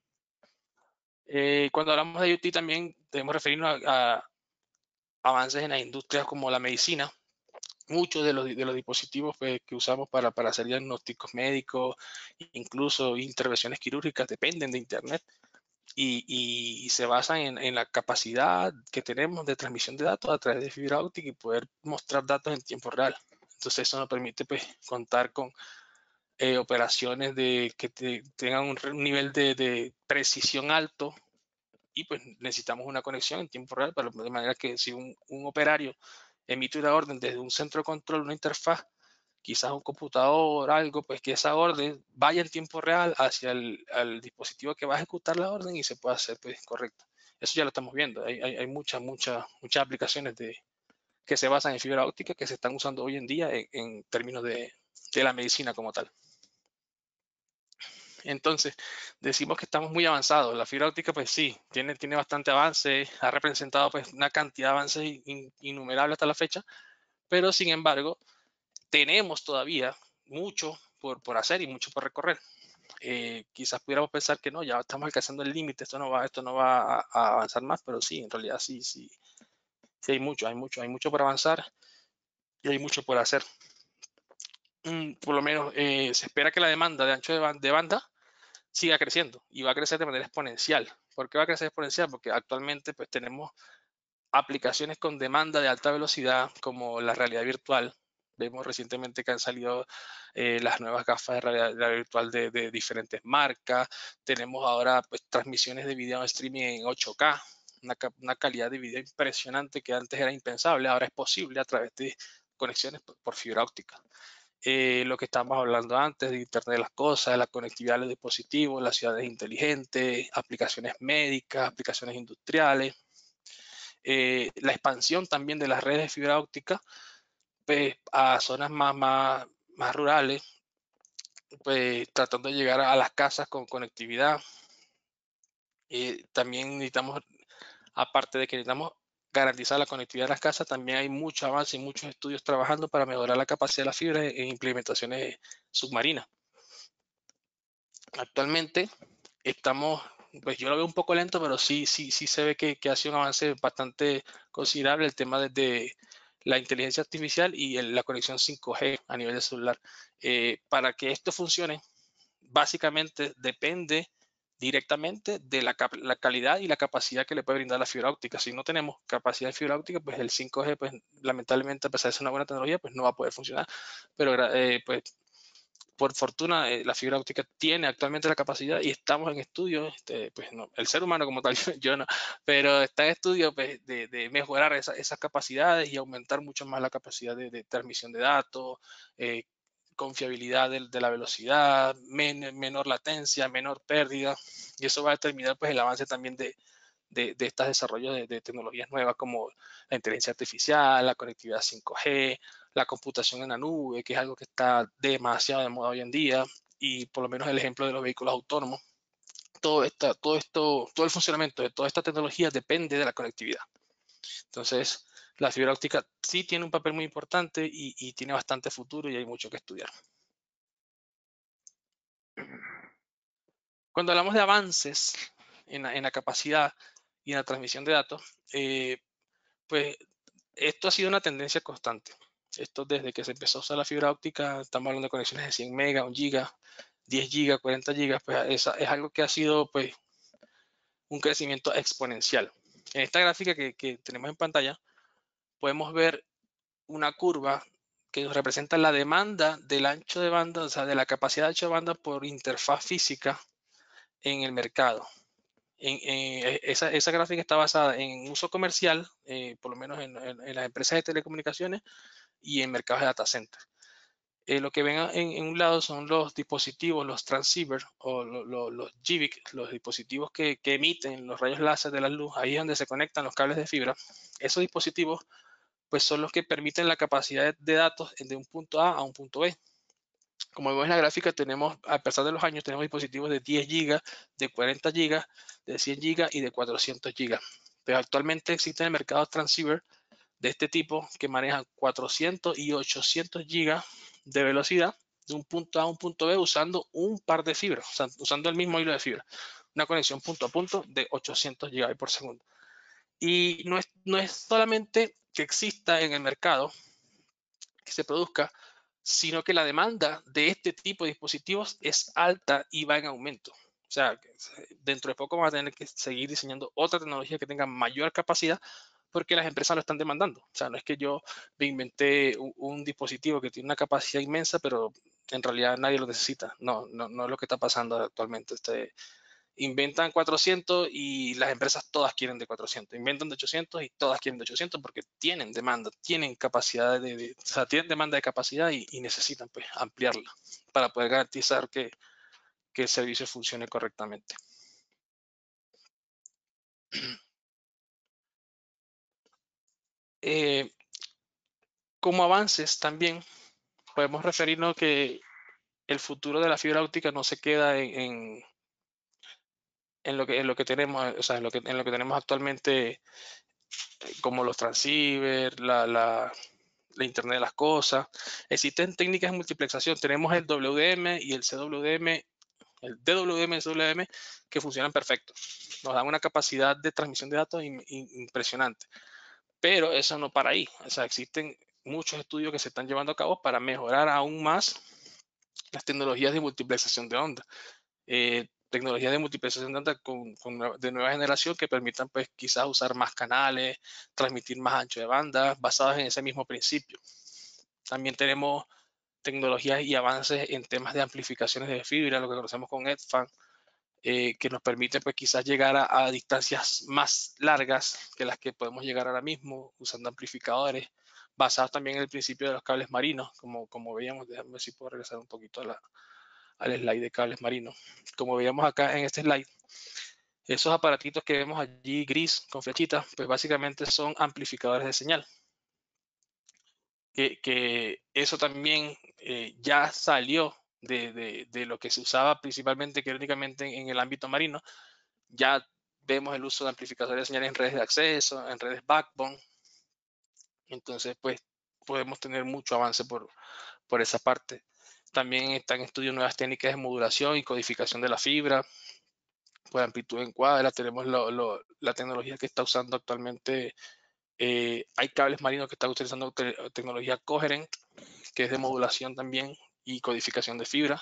Eh, cuando hablamos de IoT también debemos referirnos a, a avances en las industrias como la medicina. Muchos de los, de los dispositivos pues, que usamos para, para hacer diagnósticos médicos, incluso intervenciones quirúrgicas, dependen de Internet y, y, y se basan en, en la capacidad que tenemos de transmisión de datos a través de fibra óptica y poder mostrar datos en tiempo real. Entonces eso nos permite pues, contar con eh, operaciones de, que te, tengan un, un nivel de, de precisión alto, y pues necesitamos una conexión en tiempo real, para, de manera que si un, un operario emite una orden desde un centro de control, una interfaz, quizás un computador, algo, pues que esa orden vaya en tiempo real hacia el, el dispositivo que va a ejecutar la orden y se pueda hacer pues correcto. Eso ya lo estamos viendo. Hay, hay, hay muchas, muchas, muchas aplicaciones de, que se basan en fibra óptica que se están usando hoy en día en, en términos de, de la medicina como tal. Entonces, decimos que estamos muy avanzados. La fibra óptica, pues sí, tiene, tiene bastante avance, ha representado pues una cantidad de avances in, innumerable hasta la fecha, pero sin embargo, tenemos todavía mucho por, por hacer y mucho por recorrer. Eh, quizás pudiéramos pensar que no, ya estamos alcanzando el límite, esto no va, esto no va a, a, avanzar más, pero sí, en realidad sí, sí, sí hay mucho, hay mucho, hay mucho por avanzar y hay mucho por hacer. Mm, por lo menos eh, se espera que la demanda de ancho de, banda, de banda siga creciendo, y va a crecer de manera exponencial. ¿Por qué va a crecer exponencial? Porque actualmente pues tenemos aplicaciones con demanda de alta velocidad como la realidad virtual, Vemos recientemente que han salido eh, las nuevas gafas de realidad, realidad virtual de, de diferentes marcas. Tenemos ahora pues, transmisiones de video en streaming en ocho K, una, una calidad de video impresionante que antes era impensable, ahora es posible a través de conexiones por, por fibra óptica. Eh, lo que estábamos hablando antes de Internet de las cosas, la conectividad de los dispositivos, las ciudades inteligentes, aplicaciones médicas, aplicaciones industriales, eh, la expansión también de las redes de fibra óptica pues, a zonas más, más, más rurales, pues tratando de llegar a las casas con conectividad. Eh, también necesitamos, aparte de que necesitamos garantizar la conectividad de las casas, también hay mucho avance y muchos estudios trabajando para mejorar la capacidad de la fibra en implementaciones submarinas. Actualmente estamos, pues yo lo veo un poco lento, pero sí, sí, sí se ve que, que ha sido un avance bastante considerable el tema de la inteligencia artificial y el, la conexión cinco G a nivel de celular. Eh, para que esto funcione, básicamente depende directamente de la, la, calidad y la capacidad que le puede brindar la fibra óptica. Si no tenemos capacidad de fibra óptica, pues el cinco G, pues lamentablemente, a pesar de ser una buena tecnología, pues no va a poder funcionar. Pero eh, pues por fortuna, eh, la fibra óptica tiene actualmente la capacidad y estamos en estudio, este, pues no, el ser humano como tal, yo no, pero está en estudio pues, de, de, mejorar esa, esas capacidades y aumentar mucho más la capacidad de, de transmisión de datos, eh, confiabilidad de, de, la velocidad, men, menor latencia, menor pérdida, y eso va a determinar pues el avance también de, de, de estos desarrollos de, de, tecnologías nuevas como la inteligencia artificial, la conectividad cinco G, la computación en la nube, que es algo que está demasiado de moda hoy en día, y por lo menos el ejemplo de los vehículos autónomos. Todo, esta, todo esto, todo el funcionamiento de toda esta tecnología depende de la conectividad. Entonces, la fibra óptica sí tiene un papel muy importante y, y tiene bastante futuro y hay mucho que estudiar. Cuando hablamos de avances en la, en la capacidad y en la transmisión de datos, eh, pues esto ha sido una tendencia constante. Esto desde que se empezó a usar la fibra óptica, estamos hablando de conexiones de cien megas, un giga, diez gigas, cuarenta gigas, pues esa es algo que ha sido pues un crecimiento exponencial. En esta gráfica que, que tenemos en pantalla, podemos ver una curva que representa la demanda del ancho de banda, o sea, de la capacidad de ancho de banda por interfaz física en el mercado. En, en, esa, esa gráfica está basada en uso comercial, eh, por lo menos en, en, en las empresas de telecomunicaciones y en mercados de data center. Eh, lo que ven en, en, un lado son los dispositivos, los transceivers o lo, lo, los G B I C, los dispositivos que, que emiten los rayos láser de la luz, ahí es donde se conectan los cables de fibra. Esos dispositivos pues son los que permiten la capacidad de datos de un punto A a un punto B. Como vemos en la gráfica, tenemos, a pesar de los años, tenemos dispositivos de diez gigas, de cuarenta gigas, de cien gigas y de cuatrocientos gigas. Pero actualmente existen en el mercado transceiver de este tipo que manejan cuatrocientos y ochocientos gigas de velocidad de un punto A a un punto B usando un par de fibras, o sea, usando el mismo hilo de fibra. Una conexión punto a punto de ochocientos gigas por segundo. Y no es, no es solamente que exista en el mercado, que se produzca, sino que la demanda de este tipo de dispositivos es alta y va en aumento. O sea, dentro de poco vamos a tener que seguir diseñando otra tecnología que tenga mayor capacidad porque las empresas lo están demandando. O sea, no es que yo me inventé un, un dispositivo que tiene una capacidad inmensa, pero en realidad nadie lo necesita. No, no, no es lo que está pasando actualmente. Este, inventan cuatrocientos y las empresas todas quieren de cuatrocientos, inventan de ochocientos y todas quieren de ochocientos porque tienen demanda, tienen capacidad de, de o sea, tienen demanda de capacidad y, y necesitan pues ampliarla para poder garantizar que, que el servicio funcione correctamente. Eh, como avances también podemos referirnos que el futuro de la fibra óptica no se queda en, en, en lo que en lo que tenemos, o sea, en lo que en lo que tenemos actualmente, como los transceivers, la, la, la Internet de las cosas. Existen técnicas de multiplexación. Tenemos el W D M y el C W D M, el D W D M y el C W D M, que funcionan perfecto. Nos dan una capacidad de transmisión de datos impresionante. Pero eso no para ahí. O sea, existen muchos estudios que se están llevando a cabo para mejorar aún más las tecnologías de multiplexación de onda. Eh, tecnologías de multiplexación de onda con, con, de nueva generación que permitan pues quizás usar más canales, transmitir más ancho de banda, basadas en ese mismo principio. También tenemos tecnologías y avances en temas de amplificaciones de fibra, lo que conocemos con EdFan, eh, que nos permite pues quizás llegar a, a distancias más largas que las que podemos llegar ahora mismo usando amplificadores basados también en el principio de los cables marinos, como, como veíamos. Déjame ver si puedo regresar un poquito a la, al slide de cables marinos. Como veíamos acá en este slide, esos aparatitos que vemos allí gris con flechitas, pues básicamente son amplificadores de señal. Que, que eso también eh, ya salió de, de, de, lo que se usaba principalmente, que únicamente en, en el ámbito marino. Ya vemos el uso de amplificadores de señal en redes de acceso, en redes backbone. Entonces, pues podemos tener mucho avance por, por esa parte. También están en estudio nuevas técnicas de modulación y codificación de la fibra, pues amplitud en cuadra. Tenemos lo, lo, la tecnología que está usando actualmente. Eh, hay cables marinos que están utilizando te tecnología Coherent, que es de modulación también y codificación de fibra.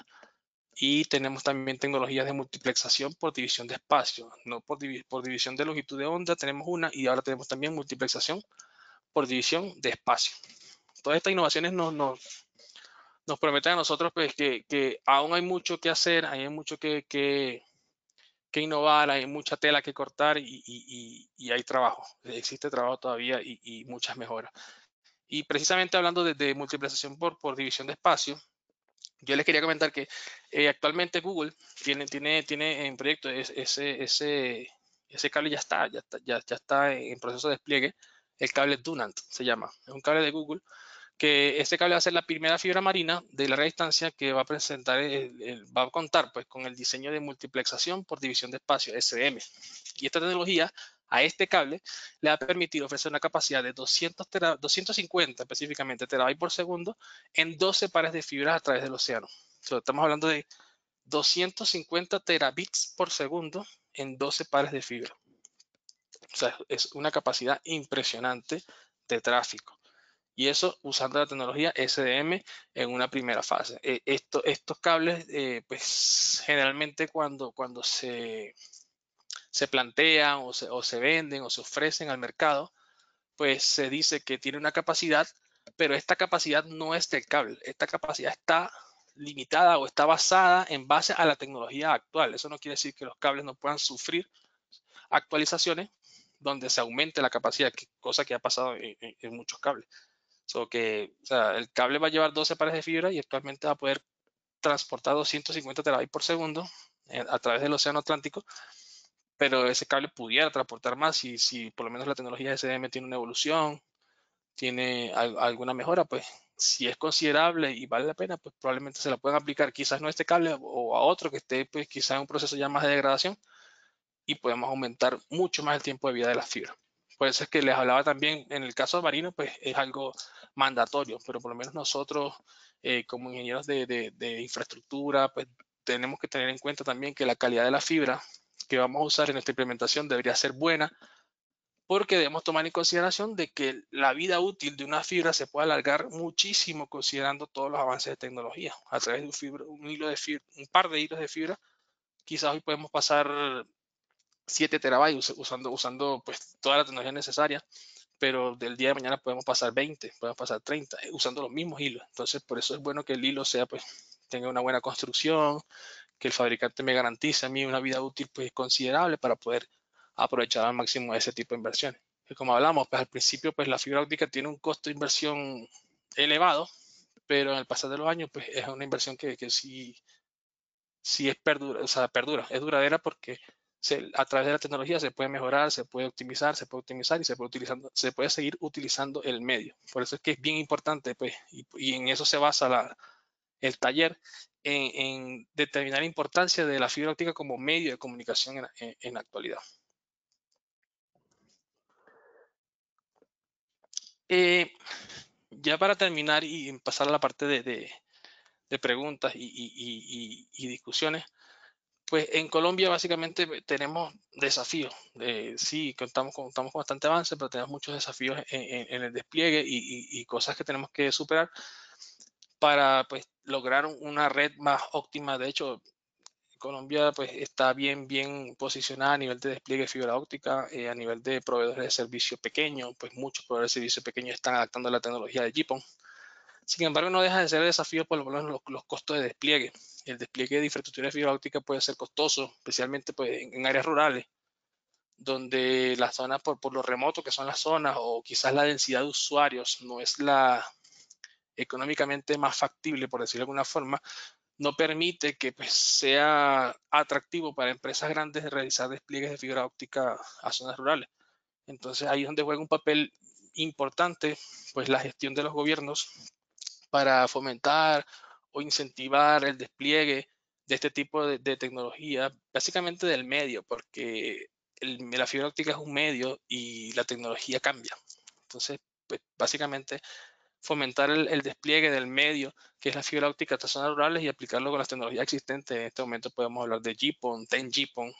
Y tenemos también tecnologías de multiplexación por división de espacio, no por, div por división de longitud de onda tenemos una, y ahora tenemos también multiplexación por división de espacio. Todas estas innovaciones nos, nos, nos prometen a nosotros pues, que, que aún hay mucho que hacer, hay mucho que, que, que innovar, hay mucha tela que cortar, y, y, y hay trabajo, existe trabajo todavía y, y muchas mejoras. Y precisamente hablando de, de multiplexación por, por división de espacio, yo les quería comentar que eh, actualmente Google tiene, tiene, tiene en proyecto ese, ese, ese cable. Ya está, ya está, ya, ya está en proceso de despliegue. El cable Dunant se llama, es un cable de Google, que este cable va a ser la primera fibra marina de larga distancia que va a presentar, el, el, va a contar pues con el diseño de multiplexación por división de espacio, S D M. Y esta tecnología a este cable le va a permitir ofrecer una capacidad de doscientos tera, doscientos cincuenta específicamente terabytes por segundo en doce pares de fibras a través del océano. O sea, estamos hablando de doscientos cincuenta terabits por segundo en doce pares de fibra. O sea, es una capacidad impresionante de tráfico. Y eso usando la tecnología S D M en una primera fase. Eh, esto, estos cables, eh, pues generalmente cuando, cuando se, se plantean o se, o se venden o se ofrecen al mercado, pues se dice que tiene una capacidad, pero esta capacidad no es del cable. Esta capacidad está limitada o está basada en base a la tecnología actual. Eso no quiere decir que los cables no puedan sufrir actualizaciones donde se aumente la capacidad, cosa que ha pasado en, en, en muchos cables. So que, o sea, el cable va a llevar doce pares de fibra y actualmente va a poder transportar doscientos cincuenta terabytes por segundo a través del océano Atlántico, pero ese cable pudiera transportar más si, si por lo menos la tecnología S D M tiene una evolución, tiene alguna mejora, pues si es considerable y vale la pena, pues probablemente se la puedan aplicar quizás no a este cable o a otro que esté pues quizás en un proceso ya más de degradación, y podemos aumentar mucho más el tiempo de vida de las fibras. Por eso es que les hablaba también, en el caso marino, pues es algo mandatorio, pero por lo menos nosotros eh, como ingenieros de, de, de infraestructura, pues tenemos que tener en cuenta también que la calidad de la fibra que vamos a usar en esta implementación debería ser buena, porque debemos tomar en consideración de que la vida útil de una fibra se puede alargar muchísimo considerando todos los avances de tecnología. A través de un, fibra, un, hilo de fibra, un par de hilos de fibra, quizás hoy podemos pasar siete terabytes usando, usando pues toda la tecnología necesaria, pero del día de mañana podemos pasar veinte, podemos pasar treinta usando los mismos hilos. Entonces, por eso es bueno que el hilo sea, pues, tenga una buena construcción, que el fabricante me garantice a mí una vida útil pues considerable para poder aprovechar al máximo ese tipo de inversiones. Y como hablamos, pues al principio pues la fibra óptica tiene un costo de inversión elevado, pero en el pasar de los años pues es una inversión que, que sí, sí es perdura, o sea, perdura, es duradera porque se, a través de la tecnología se puede mejorar, se puede optimizar, se puede optimizar y se puede, utilizando, se puede seguir utilizando el medio. Por eso es que es bien importante, pues, y, y en eso se basa la, el taller, en, en, determinar la importancia de la fibra óptica como medio de comunicación en, en, en la actualidad. Eh, ya para terminar y pasar a la parte de, de, de preguntas y, y, y, y discusiones, pues en Colombia básicamente tenemos desafíos. Eh, sí, contamos con, contamos con bastante avance, pero tenemos muchos desafíos en, en, en el despliegue y, y, y, cosas que tenemos que superar para pues, lograr una red más óptima. De hecho, Colombia pues, está bien, bien posicionada a nivel de despliegue de fibra óptica, eh, a nivel de proveedores de servicio pequeño, pues muchos proveedores de servicio pequeños están adaptando la tecnología de G P O N. Sin embargo, no deja de ser desafío por lo menos los, los costos de despliegue. El despliegue de infraestructura de fibra óptica puede ser costoso, especialmente pues, en, en áreas rurales, donde las zonas, por, por lo remoto que son las zonas, o quizás la densidad de usuarios no es la económicamente más factible, por decirlo de alguna forma, no permite que pues, sea atractivo para empresas grandes realizar despliegues de fibra óptica a zonas rurales. Entonces ahí es donde juega un papel importante pues la gestión de los gobiernos para fomentar o incentivar el despliegue de este tipo de, de tecnología, básicamente del medio, porque el, la fibra óptica es un medio y la tecnología cambia. Entonces, pues, básicamente fomentar el, el, despliegue del medio, que es la fibra óptica a zonas rurales, y aplicarlo con las tecnologías existentes. En este momento podemos hablar de G P O N, ten G P O N,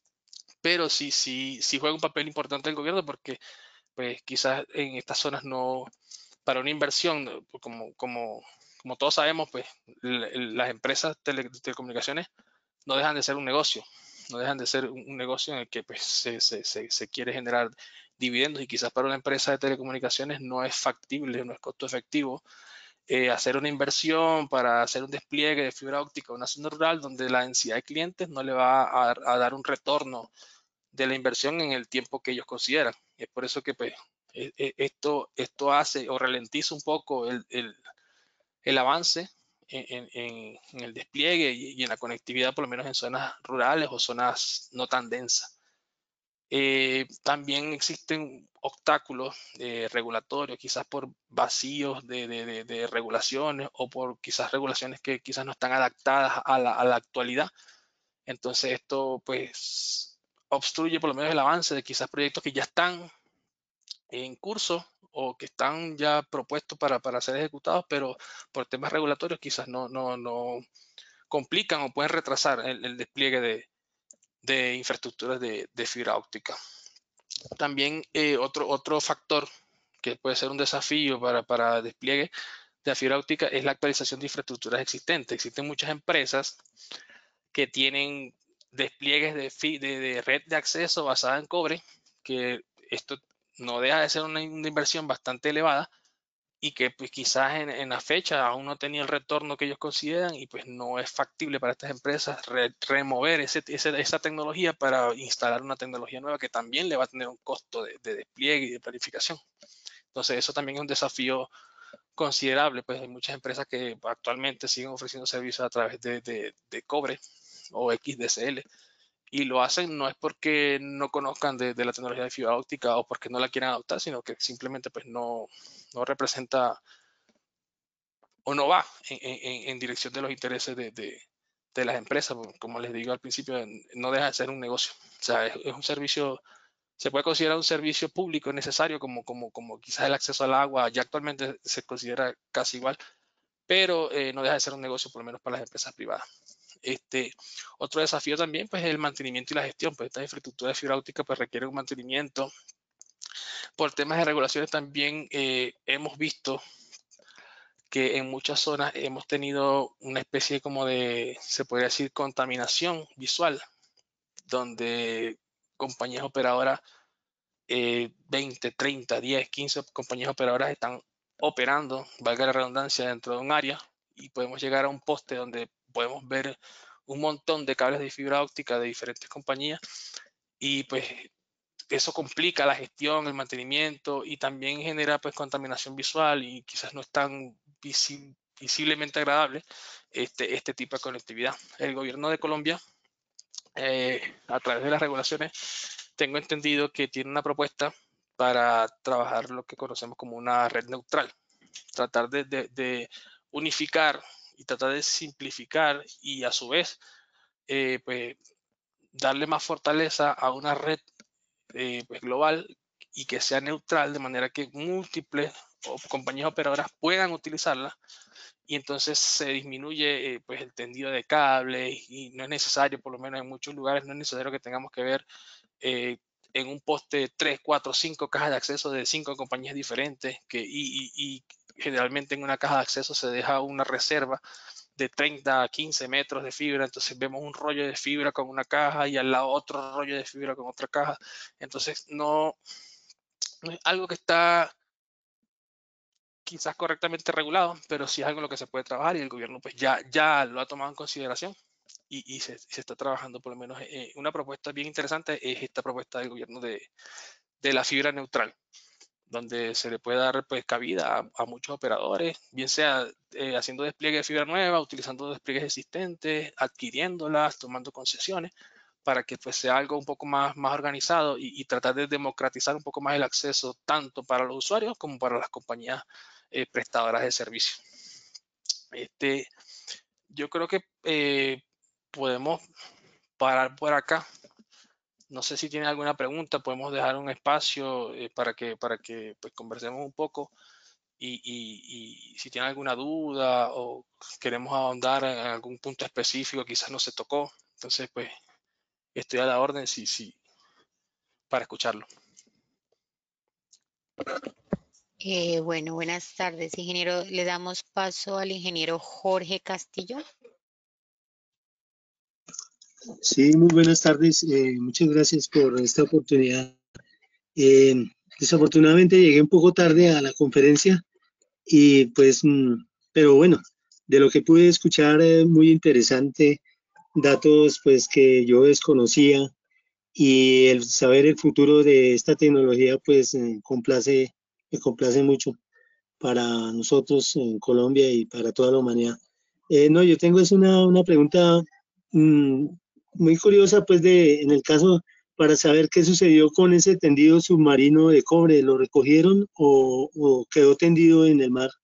pero sí, sí, sí juega un papel importante el gobierno porque pues quizás en estas zonas no, para una inversión, como, como, como todos sabemos, pues las empresas de telecomunicaciones no dejan de ser un negocio, no dejan de ser un negocio en el que pues, se, se, se, se quiere generar dividendos, y quizás para una empresa de telecomunicaciones no es factible, no es costo efectivo eh, hacer una inversión para hacer un despliegue de fibra óptica en una zona rural donde la densidad de clientes no le va a, a dar un retorno de la inversión en el tiempo que ellos consideran. Y es por eso que pues, esto, esto hace o ralentiza un poco el, el, el avance en, en, en, el despliegue y, y en la conectividad, por lo menos en zonas rurales o zonas no tan densas. Eh, también existen obstáculos eh, regulatorios, quizás por vacíos de, de, de, de, regulaciones, o por quizás regulaciones que quizás no están adaptadas a la, a la actualidad. Entonces esto pues obstruye por lo menos el avance de quizás proyectos que ya están en curso o que están ya propuestos para, para ser ejecutados, pero por temas regulatorios quizás no, no, no complican o pueden retrasar el, el despliegue de, de infraestructuras de, de fibra óptica. También eh, otro, otro factor que puede ser un desafío para, para despliegue de la fibra óptica es la actualización de infraestructuras existentes. Existen muchas empresas que tienen despliegues de, de, de red de acceso basada en cobre, que esto no deja de ser una, una inversión bastante elevada, y que pues quizás en, en, la fecha aún no tenía el retorno que ellos consideran, y pues no es factible para estas empresas re, remover ese, ese, esa tecnología para instalar una tecnología nueva que también le va a tener un costo de, de despliegue y de planificación. Entonces eso también es un desafío considerable, pues hay muchas empresas que actualmente siguen ofreciendo servicios a través de, de, de cobre o X D C L, y lo hacen no es porque no conozcan de, de la tecnología de fibra óptica o porque no la quieran adoptar, sino que simplemente pues no, no representa o no va en, en, en dirección de los intereses de, de, de, las empresas. Como les digo al principio, no deja de ser un negocio. O sea, es, es un servicio, se puede considerar un servicio público necesario, como, como, como quizás el acceso al agua, ya actualmente se considera casi igual, pero eh, no deja de ser un negocio, por lo menos para las empresas privadas. Este, otro desafío también pues, es el mantenimiento y la gestión. Pues esta infraestructura de fibra óptica pues, requiere un mantenimiento. Por temas de regulaciones también eh, hemos visto que en muchas zonas hemos tenido una especie como de, se podría decir, contaminación visual, donde compañías operadoras, eh, veinte, treinta, diez, quince compañías operadoras están operando, valga la redundancia, dentro de un área, y podemos llegar a un poste donde podemos ver un montón de cables de fibra óptica de diferentes compañías, y pues eso complica la gestión, el mantenimiento, y también genera pues contaminación visual, y quizás no es tan visi visiblemente agradable este, este tipo de conectividad. El gobierno de Colombia, eh, a través de las regulaciones, tengo entendido que tiene una propuesta para trabajar lo que conocemos como una red neutral, tratar de, de, de unificar y tratar de simplificar, y a su vez eh, pues darle más fortaleza a una red eh, pues global y que sea neutral, de manera que múltiples compañías operadoras puedan utilizarla, y entonces se disminuye eh, pues el tendido de cables, y no es necesario, por lo menos en muchos lugares no es necesario que tengamos que ver eh, en un poste tres, cuatro, cinco cajas de acceso de cinco compañías diferentes, que, y, y, y generalmente en una caja de acceso se deja una reserva de treinta a quince metros de fibra. Entonces vemos un rollo de fibra con una caja y al lado otro rollo de fibra con otra caja. Entonces no, no es algo que está quizás correctamente regulado, pero sí es algo en lo que se puede trabajar y el gobierno pues ya, ya lo ha tomado en consideración y, y se, se, está trabajando por lo menos. Eh, una propuesta bien interesante es esta propuesta del gobierno de, de la fibra neutral, donde se le puede dar pues cabida a, a muchos operadores, bien sea eh, haciendo despliegue de fibra nueva, utilizando despliegues existentes, adquiriéndolas, tomando concesiones, para que pues sea algo un poco más, más organizado y, y tratar de democratizar un poco más el acceso tanto para los usuarios como para las compañías eh, prestadoras de servicios. Este, yo creo que eh, podemos parar por acá. No sé si tienen alguna pregunta, podemos dejar un espacio eh, para que, para que pues, conversemos un poco y, y, y si tienen alguna duda o queremos ahondar en algún punto específico, quizás no se tocó. Entonces, pues estoy a la orden sí, sí, para escucharlo. Eh, bueno, buenas tardes, ingeniero. Le damos paso al ingeniero Jorge Castillo. Sí, muy buenas tardes. Eh, muchas gracias por esta oportunidad. Eh, desafortunadamente llegué un poco tarde a la conferencia y pues, mm, pero bueno, de lo que pude escuchar, eh, muy interesante, datos pues que yo desconocía y el saber el futuro de esta tecnología pues eh, complace, me complace mucho para nosotros en Colombia y para toda la humanidad. Eh, no, yo tengo es una, una pregunta mmm, muy curiosa, pues, de, en el caso, para saber qué sucedió con ese tendido submarino de cobre. ¿Lo recogieron o, o quedó tendido en el mar?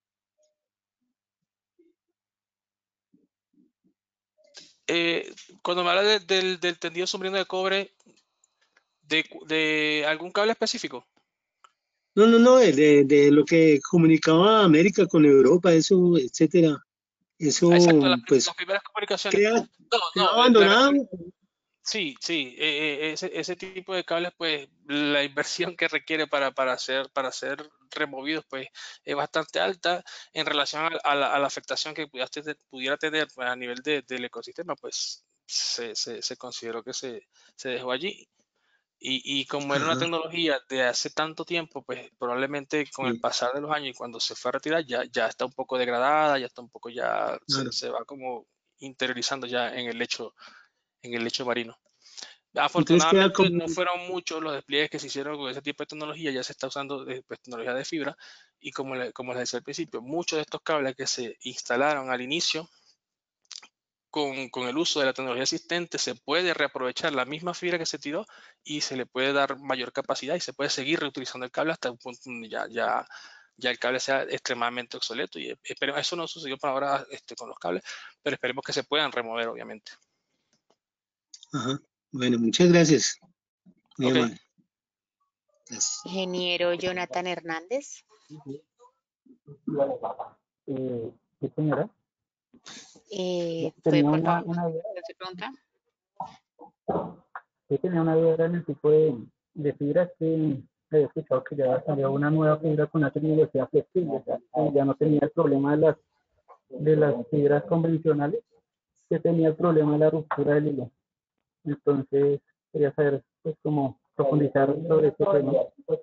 Eh, cuando me habla de, del, del tendido submarino de cobre, de, de algún cable específico. No, no, no, de, de, de lo que comunicaba América con Europa, eso, etcétera. Exacto, Eso, las, pues, las primeras comunicaciones. queda, No, queda no, eh, la, abandonado. sí, sí, eh, eh, ese, ese tipo de cables, pues la inversión que requiere para, para, ser, para ser removidos, pues es bastante alta en relación a, a la, a la afectación que pudiera tener, pudiera tener pues, a nivel de, del ecosistema, pues se, se, se consideró que se, se dejó allí. Y, y como era una Ajá, tecnología de hace tanto tiempo, pues probablemente con el sí, pasar de los años y cuando se fue a retirar ya, ya está un poco degradada, ya está un poco ya, se, claro. se va como interiorizando ya en el lecho, en el lecho marino. Entonces queda Afortunadamente como, no fueron muchos los despliegues que se hicieron con ese tipo de tecnología, ya se está usando de, pues, tecnología de fibra y como, le, como les decía al principio, muchos de estos cables que se instalaron al inicio con, con, el uso de la tecnología existente se puede reaprovechar la misma fibra que se tiró y se le puede dar mayor capacidad y se puede seguir reutilizando el cable hasta un punto donde ya, ya, ya el cable sea extremadamente obsoleto y esperemos, eso no sucedió por ahora este, con los cables, pero esperemos que se puedan remover obviamente. ajá. Bueno, muchas gracias. Muy Ok. amable. Gracias. Ingeniero Jonathan Hernández. Eh, sí, señora. Eh, ¿puede Tenía por una, favor una duda, hacer su pregunta? sí, tenía una duda en el tipo de, de fibras que he escuchado que ya salió una nueva fibra con una tecnología flexible, o sea, que ya no tenía el problema de las, de las fibras convencionales, que tenía el problema de la ruptura del hilo. Entonces, quería saber, pues, cómo profundizar sobre este tema.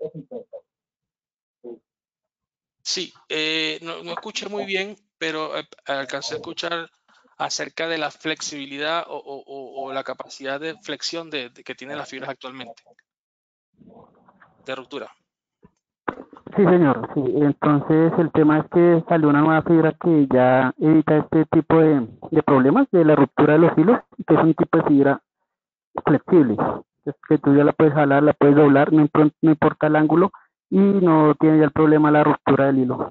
Sí, eh, no, no escuché muy bien, pero eh, alcancé a escuchar acerca de la flexibilidad o, o- o- o la capacidad de flexión de, de que tienen las fibras actualmente, de ruptura. Sí, señor, sí. Entonces, el tema es que salió una nueva fibra que ya evita este tipo de, de problemas de la ruptura de los hilos, que es un tipo de fibra flexible. Es que tú ya la puedes jalar, la puedes doblar, no, impor- no importa el ángulo y no tiene ya el problema la ruptura del hilo.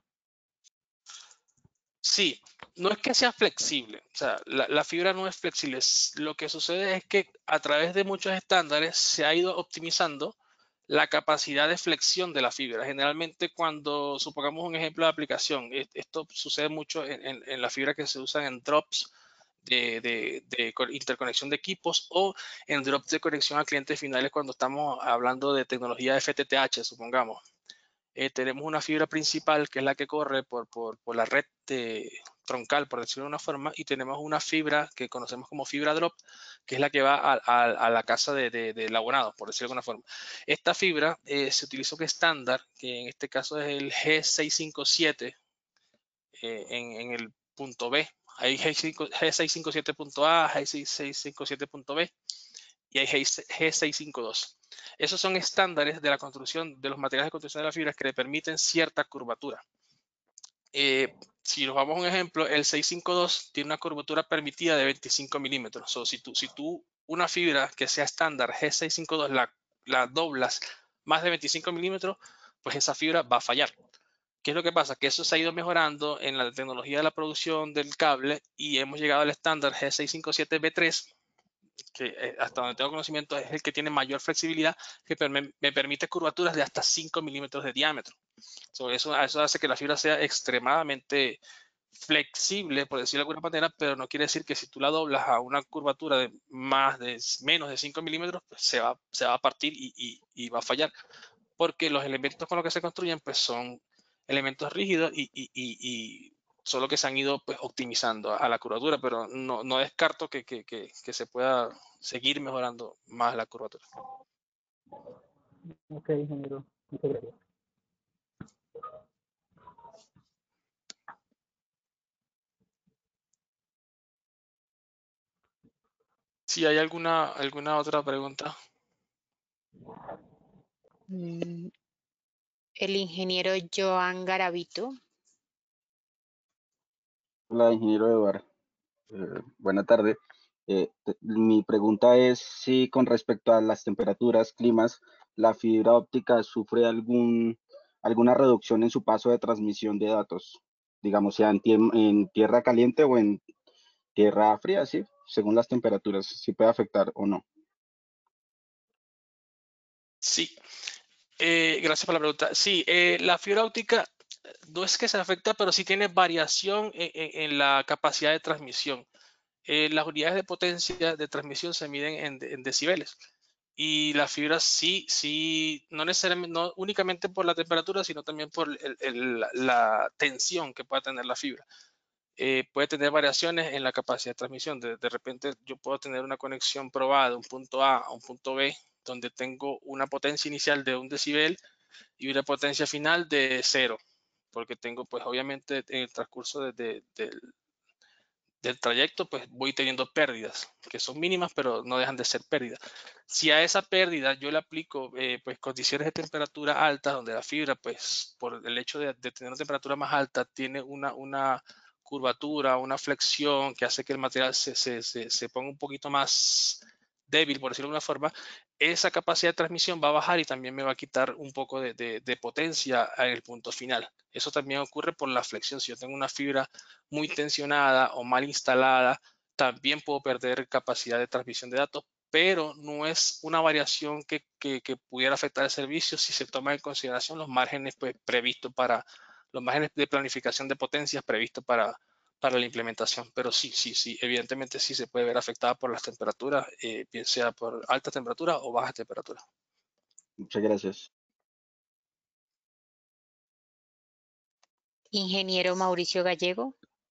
Sí, no es que sea flexible, o sea, la, la fibra no es flexible. es- Lo que sucede es que a través de muchos estándares se ha ido optimizando la capacidad de flexión de la fibra. Generalmente cuando, supongamos un ejemplo de aplicación, e- esto sucede mucho en, en- en la fibra que se usan en drops de, de- de co- interconexión de equipos o en drops de conexión a clientes finales cuando estamos hablando de tecnología F T T H, supongamos. Eh, tenemos una fibra principal que es la que corre por, por, por la red de, troncal, por decirlo de una forma, y tenemos una fibra que conocemos como fibra drop, que es la que va a, a, a la casa de, de, del abonado, por decirlo de alguna forma. Esta fibra eh, se utiliza un estándar, que en este caso es el G seiscientos cincuenta y siete eh, en, en el punto B. Hay G seiscientos cincuenta y siete punto A, G seiscientos cincuenta y siete punto B y hay G seiscientos cincuenta y dos. Esos son estándares de la construcción, de los materiales de construcción de las fibras que le permiten cierta curvatura. Eh, si nos vamos a un ejemplo, el seiscientos cincuenta y dos tiene una curvatura permitida de veinticinco milímetros. So, si, tú, si tú una fibra que sea estándar G seiscientos cincuenta y dos la, la doblas más de veinticinco milímetros, pues esa fibra va a fallar. ¿Qué es lo que pasa? Que eso se ha ido mejorando en la tecnología de la producción del cable y hemos llegado al estándar G seiscientos cincuenta y siete B tres, que hasta donde tengo conocimiento es el que tiene mayor flexibilidad, que me permite curvaturas de hasta cinco milímetros de diámetro. So, eso, eso hace que la fibra sea extremadamente flexible, por decirlo de alguna manera, pero no quiere decir que si tú la doblas a una curvatura de más de menos de cinco milímetros, pues se, va, se va a partir y, y, y va a fallar, porque los elementos con los que se construyen pues son elementos rígidos y, y, y, y solo que se han ido pues optimizando a la curvatura, pero no, no descarto que, que, que, que se pueda seguir mejorando más la curvatura. Ok, ingeniero. Muchas gracias. Si hay alguna, alguna otra pregunta. Mm, el ingeniero Joan Garavito. Hola, ingeniero Eduardo. Eh, buena tarde. Eh, te- mi pregunta es si con respecto a las temperaturas, climas, la fibra óptica sufre algún, alguna reducción en su paso de transmisión de datos, digamos, sea en, tiem- en tierra caliente o en tierra fría, sí, según las temperaturas, si puede afectar o no. Sí, eh, gracias por la pregunta. Sí, eh, la fibra óptica no es que se afecta, pero sí tiene variación en, en- en la capacidad de transmisión. Eh, las unidades de potencia de transmisión se miden en, en decibeles. Y la fibra sí, sí, no necesariamente, no únicamente por la temperatura, sino también por el- el- la, la tensión que pueda tener la fibra. Eh, puede tener variaciones en la capacidad de transmisión. De, de repente yo puedo tener una conexión probada de un punto A a un punto B, donde tengo una potencia inicial de un decibel y una potencia final de cero, porque tengo pues obviamente en el transcurso de, de, del, del trayecto pues voy teniendo pérdidas que son mínimas pero no dejan de ser pérdidas. Si a esa pérdida yo le aplico eh, pues condiciones de temperatura altas donde la fibra pues por el hecho de, de tener una temperatura más alta tiene una, una curvatura, una flexión que hace que el material se, se, se, se ponga un poquito más débil, por decirlo de una forma, esa capacidad de transmisión va a bajar y también me va a quitar un poco de, de, de potencia en el punto final. Eso también ocurre por la flexión. Si yo tengo una fibra muy tensionada o mal instalada, también puedo perder capacidad de transmisión de datos, pero no es una variación que, que, que pudiera afectar el servicio si se toma en consideración los márgenes pues, previstos para, los márgenes de planificación de potencias previstos para, para la implementación. Pero sí, sí, sí, evidentemente sí se puede ver afectada por las temperaturas, eh, bien sea por alta temperatura o baja temperatura. Muchas gracias. Ingeniero Mauricio Gallego.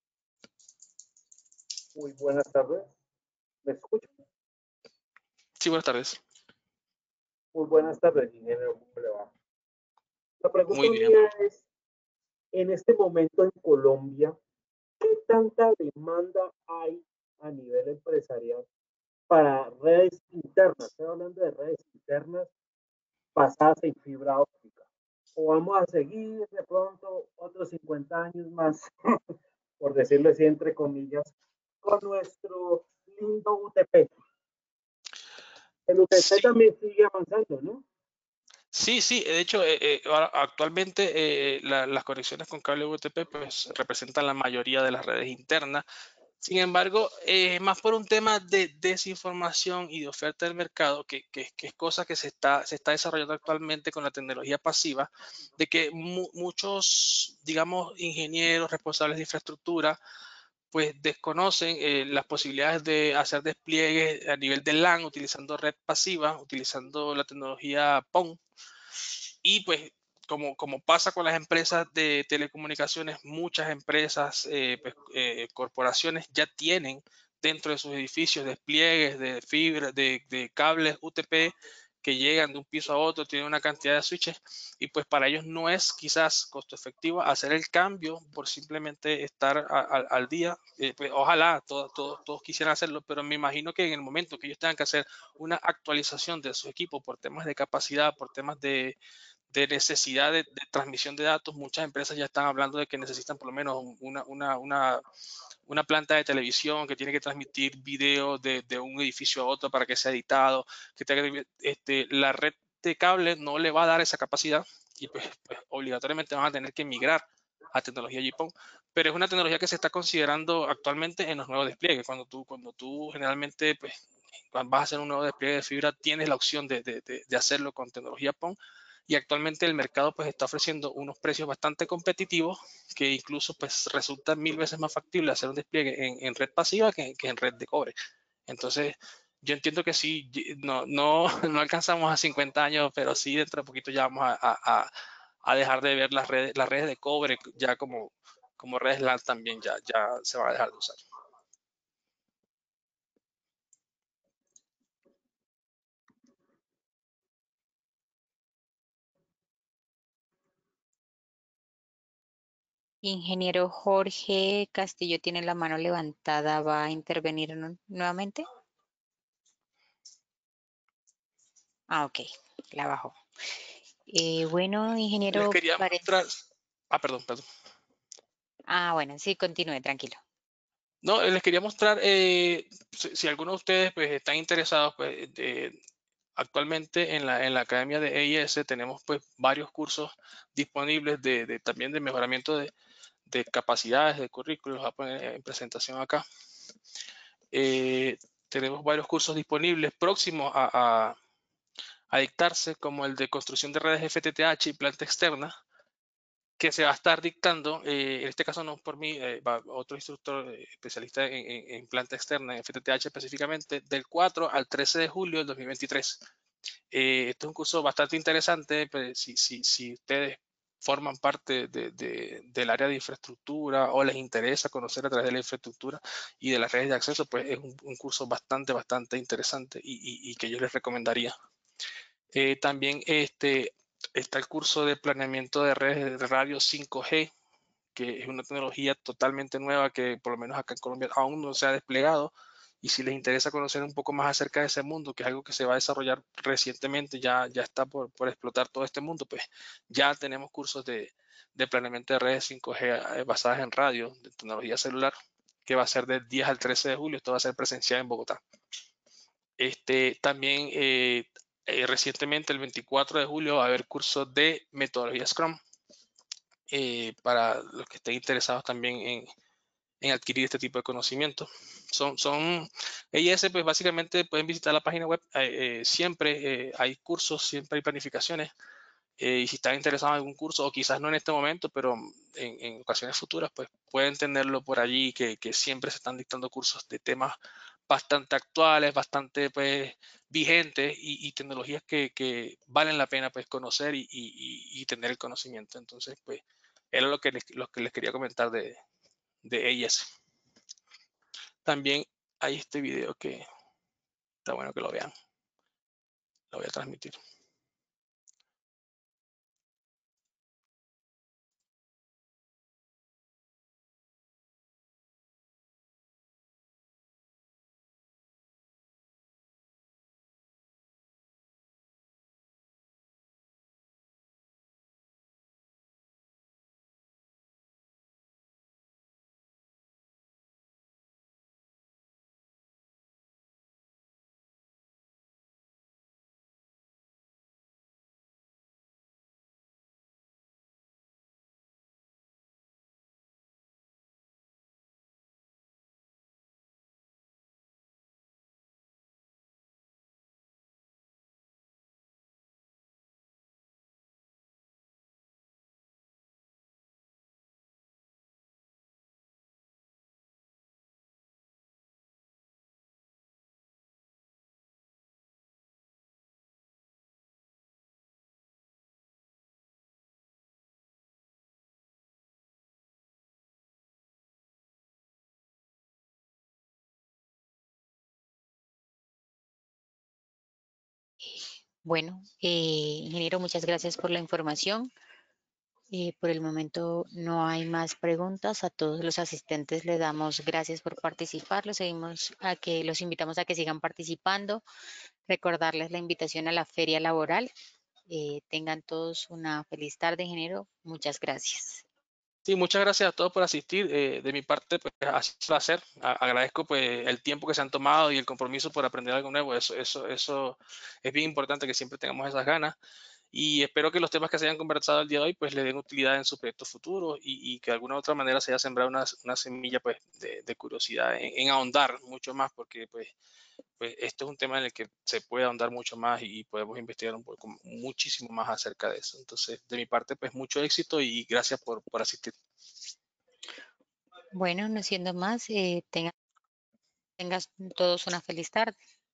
Muy buenas tardes. ¿Me escuchan? Sí, buenas tardes. Muy buenas tardes, ingeniero. ¿Cómo le va? La pregunta Muy bien. mía es, en este momento en Colombia, ¿qué tanta demanda hay a nivel empresarial para redes internas? Estoy hablando de redes internas basadas en fibra óptica. ¿O vamos a seguir de pronto otros cincuenta años más, por decirlo así, entre comillas, con nuestro lindo U T P? El U T P Sí. también sigue avanzando, ¿no? Sí, sí, de hecho, eh, eh, ahora, actualmente eh, la- las conexiones con cable U T P pues, representan la mayoría de las redes internas. Sin embargo, eh, más por un tema de desinformación y de oferta del mercado, que, que- que es cosa que se está, se está desarrollando actualmente con la tecnología pasiva, de que mu- muchos, digamos, ingenieros responsables de infraestructura, pues desconocen eh, las posibilidades de hacer despliegues a nivel de LAN utilizando red pasiva, utilizando la tecnología P O N. Y pues como, como pasa con las empresas de telecomunicaciones, muchas empresas, eh, pues, eh, corporaciones ya tienen dentro de sus edificios despliegues de fibra, de, de cables U T P que llegan de un piso a otro, tienen una cantidad de switches y pues para ellos no es quizás costo efectivo hacer el cambio por simplemente estar a, a, al día. Eh, pues, ojalá todos, todos, todos quisieran hacerlo, pero me imagino que en el momento que ellos tengan que hacer una actualización de su equipo por temas de capacidad, por temas de, de necesidad de, de, transmisión de datos, muchas empresas ya están hablando de que necesitan por lo menos una, una, una, una planta de televisión que tiene que transmitir video de, de un edificio a otro para que sea editado, que tenga, este, la red de cable no le va a dar esa capacidad y pues, pues obligatoriamente van a tener que migrar a tecnología G P O N, pero es una tecnología que se está considerando actualmente en los nuevos despliegues. Cuando tú, cuando tú generalmente pues, cuando vas a hacer un nuevo despliegue de fibra, tienes la opción de, de, de, de hacerlo con tecnología P O N y actualmente el mercado pues está ofreciendo unos precios bastante competitivos que incluso pues resulta mil veces más factible hacer un despliegue en, en red pasiva que, que, en red de cobre. Entonces yo entiendo que sí, no, no, no alcanzamos a cincuenta años, pero sí dentro de poquito ya vamos a, a, a dejar de ver las redes, las redes de cobre ya como, como redes LAN también ya, ya se van a dejar de usar. Ingeniero Jorge Castillo tiene la mano levantada, ¿va a intervenir nuevamente? Ah, ok, la bajó. Eh, bueno, ingeniero. Les quería pare... mostrar. Ah, perdón, perdón. Ah, bueno, sí, continúe, tranquilo. No, les quería mostrar, eh, si, si alguno de ustedes pues, están interesados, pues, de, actualmente en la, en la Academia de E I S tenemos pues, varios cursos disponibles de, de también de mejoramiento de, de capacidades, de currículos. Voy a poner en presentación acá. Eh, tenemos varios cursos disponibles próximos a, a, a dictarse, como el de construcción de redes F T T H y planta externa, que se va a estar dictando, eh, en este caso no por mí, eh, va otro instructor eh, especialista en, en, en, planta externa, en F T T H específicamente, del cuatro al trece de julio del dos mil veintitrés. Eh, este es un curso bastante interesante, pues, si, si, si ustedes forman parte de, de, del área de infraestructura o les interesa conocer a través de la infraestructura y de las redes de acceso, pues es un, un curso bastante, bastante interesante y, y, y que yo les recomendaría. Eh, también este, está el curso de planeamiento de redes de radio cinco G, que es una tecnología totalmente nueva que por lo menos acá en Colombia aún no se ha desplegado. Y si les interesa conocer un poco más acerca de ese mundo, que es algo que se va a desarrollar recientemente, ya, ya está por, por explotar todo este mundo, pues ya tenemos cursos de, de planeamiento de redes cinco G basadas en radio, de tecnología celular, que va a ser del diez al trece de julio. Esto va a ser presencial en Bogotá. Este, también eh, eh, recientemente, el veinticuatro de julio, va a haber cursos de metodología Scrum eh, para los que estén interesados también en, en adquirir este tipo de conocimiento. Son, son E I S, pues básicamente pueden visitar la página web. Eh, eh, siempre eh, hay cursos, siempre hay planificaciones. Eh, y si están interesados en algún curso, o quizás no en este momento, pero en, en ocasiones futuras, pues pueden tenerlo por allí, que, que siempre se están dictando cursos de temas bastante actuales, bastante pues vigentes y, y tecnologías que, que, valen la pena pues conocer y, y, y, tener el conocimiento. Entonces, pues era lo que les, lo que les quería comentar de, de E I S. También hay este video que está bueno que lo vean. Lo voy a transmitir. Bueno, eh, ingeniero, muchas gracias por la información. Eh, por el momento no hay más preguntas. A todos los asistentes le damos gracias por participar. Los seguimos a que los invitamos a que sigan participando. Recordarles la invitación a la feria laboral. Eh, tengan todos una feliz tarde, ingeniero. Muchas gracias. Sí, muchas gracias a todos por asistir. Eh, de mi parte, pues ha sido un placer. A- agradezco pues el tiempo que se han tomado y el compromiso por aprender algo nuevo. Eso, eso, eso es bien importante, que siempre tengamos esas ganas. Y espero que los temas que se hayan conversado el día de hoy pues le den utilidad en sus proyectos futuros y, y que de alguna u otra manera se haya sembrado una, una semilla pues de, de curiosidad en, en ahondar mucho más, porque pues, pues esto es un tema en el que se puede ahondar mucho más y podemos investigar un poco muchísimo más acerca de eso. Entonces, de mi parte, pues mucho éxito y gracias por, por asistir. Bueno, no siendo más, eh, tengan, tengan todos una feliz tarde.